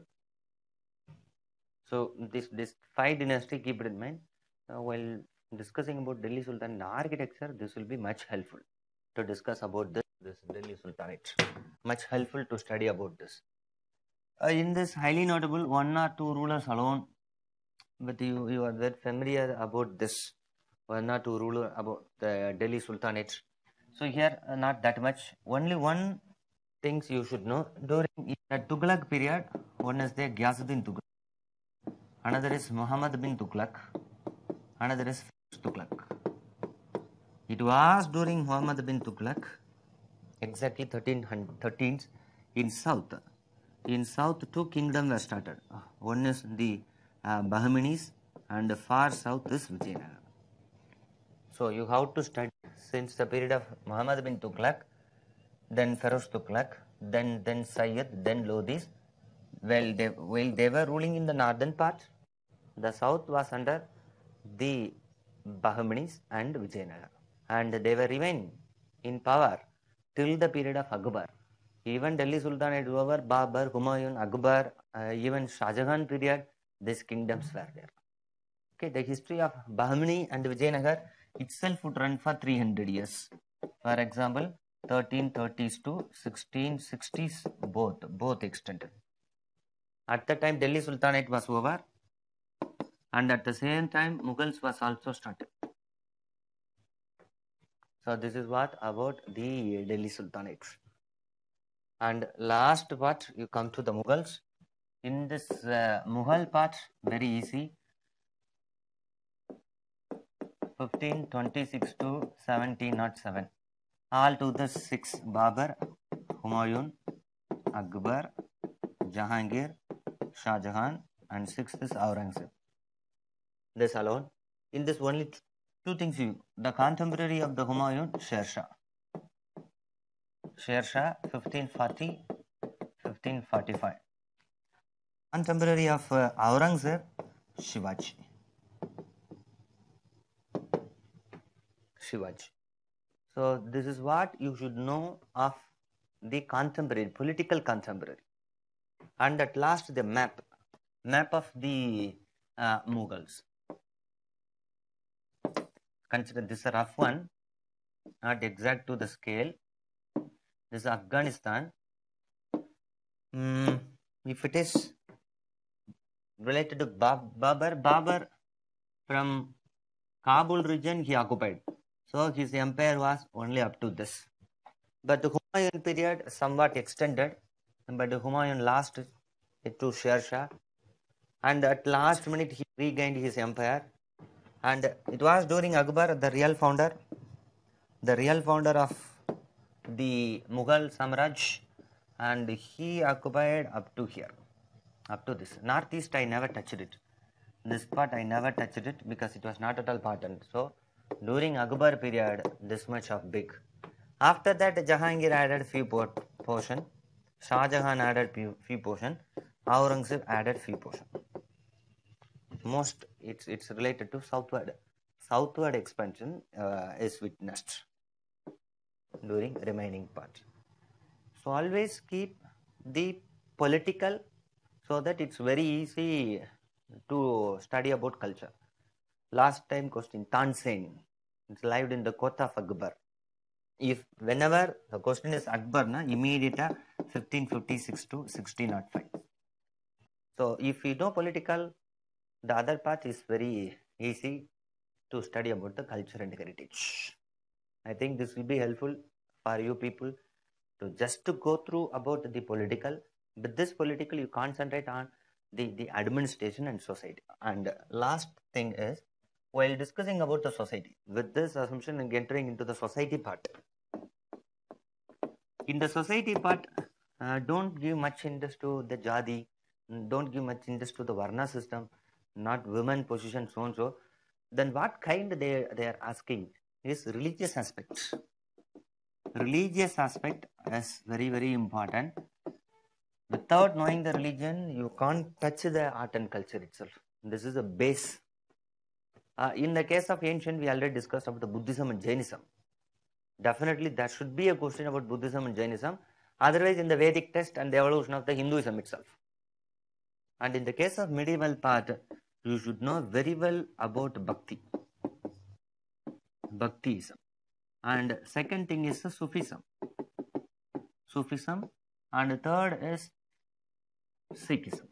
So this this five dynasty, keep it in mind. Uh, while discussing about Delhi Sultan architecture, this will be much helpful to discuss about this, this Delhi Sultanate. Much helpful to study about this. Uh, in this highly notable one or two rulers alone, but you, you are very familiar about this one or two ruler about the Delhi Sultanate. So here uh, not that much. Only one things you should know during the Tughlaq period. One is the Ghiyasuddin Tughlaq. Another is Muhammad bin Tughlaq. Another is Tughlaq. It was during Muhammad bin Tughlaq, exactly thirteen thirteen, in south. In south, two kingdoms were started. One is the uh, Bahmanis, and the far south is Vijayanagara. So you have to study since the period of Muhammad bin Tughlaq, then Feroz Tughlaq, then then Sayyid, then Lodhis. Well, they, well, they were ruling in the northern part. The south was under the Bahmanis and Vijayanagara, and they were remain in power till the period of Akbar. Even Delhi Sultanate over, Babur, Humayun, Akbar, uh, even Shah Jahan period, these kingdoms were there. Okay, the history of Bahmani and Vijayanagar itself would run for three hundred years. For example, thirteen thirties to sixteen sixties, both, both extended. At the time, Delhi Sultanate was over, and at the same time, Mughals was also started. So this is what about the Delhi Sultanate. And last part, you come to the Mughals. In this uh, Mughal part, very easy. fifteen twenty-six to seventeen oh seven. All to the six: Babur, Humayun, Akbar, Jahangir, Shah Jahan, and sixth is Aurangzeb. This alone. In this only two things you, the contemporary of the Humayun, Sher Shah. Sher Shah, fifteen forty, fifteen forty-five. Contemporary of uh, Aurangzeb, Shivaji. Shivaji. So this is what you should know of the contemporary, political contemporary. And at last the map, map of the uh, Mughals. Consider this a rough one, not exact to the scale. This is Afghanistan. Mm, if it is related to Bab Babur, Babur from Kabul region he occupied. So his empire was only up to this. But the Humayun period somewhat extended, but the Humayun lost it to Sher Shah, and at last minute he regained his empire. And it was during Akbar, the real founder, the real founder of the Mughal Samraj, and he occupied up to here, up to this. Northeast I never touched it. This part I never touched it because it was not at all important. So during Akbar period, this much of big. After that, Jahangir added few portion, Shah Jahan added few, few portion, Aurangzeb added few portion. Most it's it's related to southward. Southward expansion uh, is witnessed during remaining part. So always keep the political so that it's very easy to study about culture. Last time question, Tansen. It's lived in the court of Akbar. If whenever the question is Akbar, na, immediate fifteen fifty-six to sixteen oh five. So if you know political, the other part is very easy to study about the culture and heritage. I think this will be helpful for you people to just to go through about the political. But this political you concentrate on the, the administration and society. And last thing is, while discussing about the society, with this assumption and entering into the society part, in the society part, uh, don't give much interest to the jadi, don't give much interest to the varna system, not women position, so and so. Then what kind they, they are asking is religious aspects. Religious aspect is very, very important. Without knowing the religion, you can't touch the art and culture itself. This is a base. Uh, in the case of ancient, we already discussed about the Buddhism and Jainism. Definitely, there should be a question about Buddhism and Jainism. Otherwise, in the Vedic text and the evolution of the Hinduism itself. And in the case of medieval part, you should know very well about Bhakti. Bhaktiism. And second thing is the Sufism. Sufism. And third is Sikhism.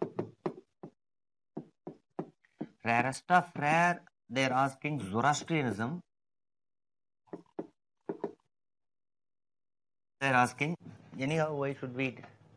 Rarest of rare, they are asking Zoroastrianism. They are asking, anyhow, why should we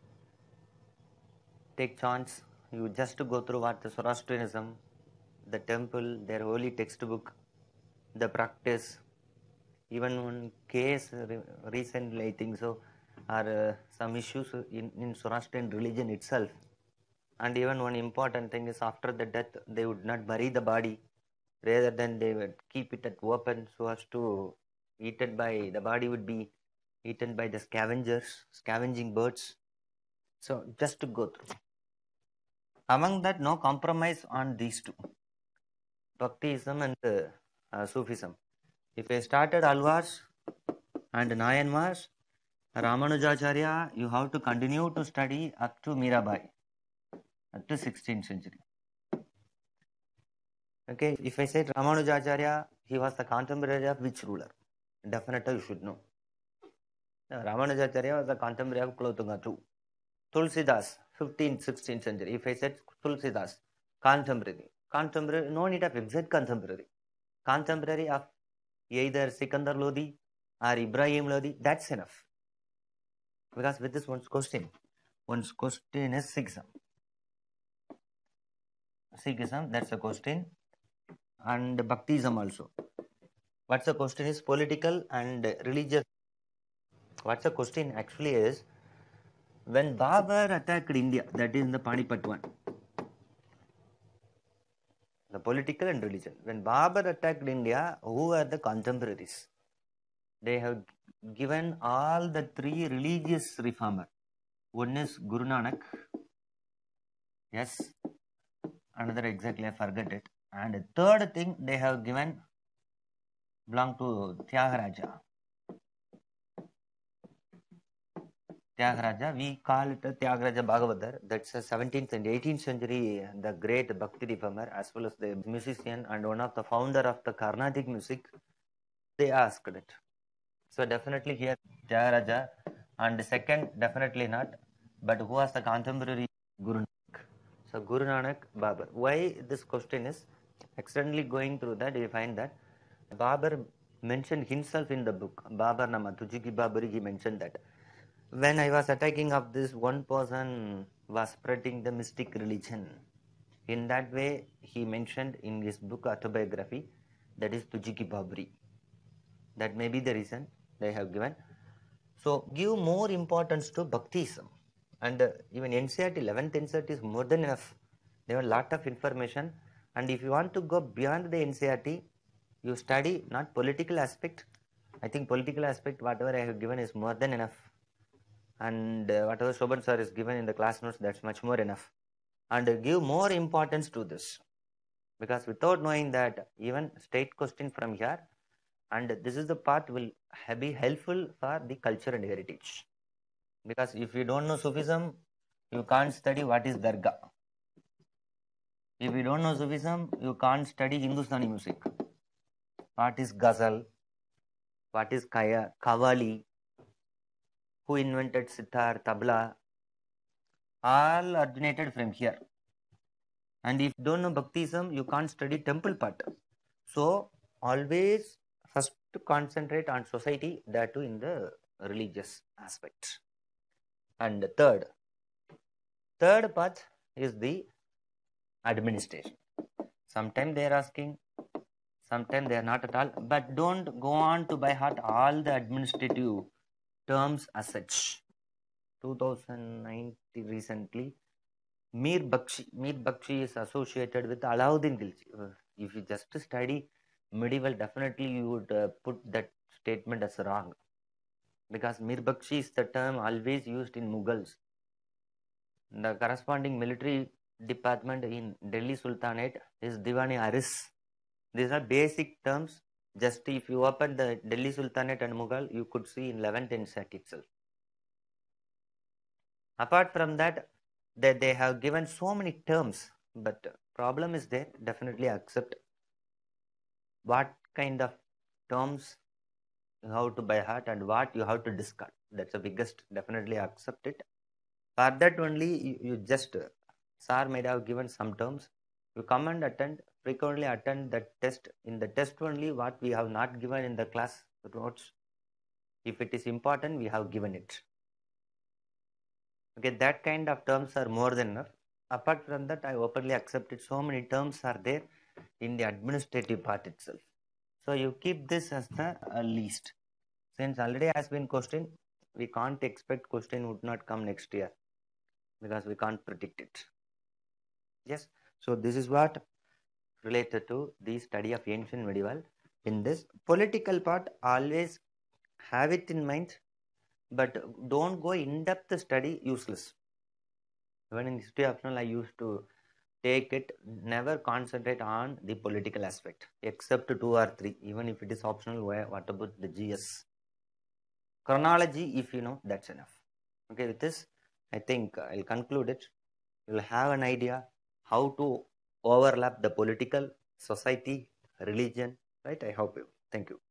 take chance? You just go through what the Zoroastrianism, the temple, their holy textbook, the practice. Even one case recently, I think so, are uh, some issues in, in Zoroastrian religion itself. And even one important thing is, after the death, they would not bury the body. Rather than they would keep it at open so as to eat it by, the body would be eaten by the scavengers, scavenging birds. So just to go through. Among that, no compromise on these two, Bhaktiism and uh, uh, Sufism. If I started Alvars and Nayanmars, Ramanujacharya, you have to continue to study up to Mirabai, up to sixteenth century. Okay, if I said Ramanujacharya, he was the contemporary of which ruler? Definitely you should know. Ramanujacharya was the contemporary of Kulothunga too. Tulsidas, fifteenth, sixteenth century. If I said Tulsidas, contemporary. Contemporary, no need of exact contemporary. Contemporary of either Sikandar Lodi or Ibrahim Lodi, that's enough. Because with this one's question, one's question is Sikhism. Sikhism, that's a question. And Bhaktism also. What's the question is political and religious. What's the question actually is, when Babur attacked India, that is in the Panipat one, the political and religion. When Babur attacked India, who are the contemporaries? They have given all the three religious reformer. One is Guru Nanak. Yes. Another exactly I forget it. And the third thing they have given belong to Tyagaraja. Tyagaraja, we call it Tyagaraja Bhagavatar. That's a seventeenth and eighteenth century, the great Bhakti reformer, as well as the musician and one of the founder of the Carnatic music. They asked it. So definitely here Tyagaraja, and second definitely not. But who was the contemporary? Guru Nanak. So Guru Nanak, Babur. Why this question is externally going through that, you find that Babur mentioned himself in the book. Babur Nama Tujiki Baburi, he mentioned that when I was attacking of this, one person was spreading the mystic religion. In that way, he mentioned in his book autobiography, that is Tujiki Baburi. That may be the reason they have given. So give more importance to Bhaktism. And uh, even N C E R T, eleventh N C E R T is more than enough. They have a lot of information. And if you want to go beyond the N C E R T, you study not political aspect. I think political aspect, whatever I have given is more than enough. And uh, whatever Shobhan sir is given in the class notes, that's much more enough. And uh, give more importance to this. Because without knowing that, even state question from here, and this is the part will be helpful for the culture and heritage. Because if you don't know Sufism, you can't study what is Dargah. If you don't know Sufism, you can't study Hindustani music. What is Ghazal? What is Kaya, Kavali? Who invented sitar, tabla? All originated from here. And if you don't know Bhaktism, you can't study temple part. So always first to concentrate on society, that too in the religious aspect. And third, third path is the administration. Sometimes they are asking, sometimes they are not at all, but don't go on to by heart all the administrative terms as such. two thousand nineteen recently, Mir Bakshi, Mir Bakshi is associated with Alauddin Khilji. Uh, If you just study medieval, definitely you would uh, put that statement as wrong, because Mir Bakshi is the term always used in Mughals. The corresponding military department in Delhi Sultanate is Diwani Aris. These are basic terms. Just if you open the Delhi Sultanate and Mughal, you could see in eleventh and set itself. Apart from that, they, they have given so many terms, but problem is there. Definitely accept what kind of terms you have to by heart and what you have to discard. That's the biggest. Definitely accept it. For that only, you, you just, uh, sir might have given some terms. You come and attend, frequently attend the test. In the test only, what we have not given in the class notes, if it is important, we have given it. Okay, that kind of terms are more than enough. Apart from that, I openly accepted so many terms are there in the administrative part itself. So you keep this as the uh, least. Since already has been question, we can't expect question would not come next year, because we can't predict it. Yes, so this is what related to the study of ancient medieval. In this political part, always have it in mind, but don't go in-depth study, useless. Even in history optional, I used to take it, never concentrate on the political aspect, except two or three. Even if it is optional, what about the G S? Chronology, if you know, that's enough. Okay, with this, I think I'll conclude it. You'll have an idea how to overlap the political, society, religion, right? I hope you. Thank you.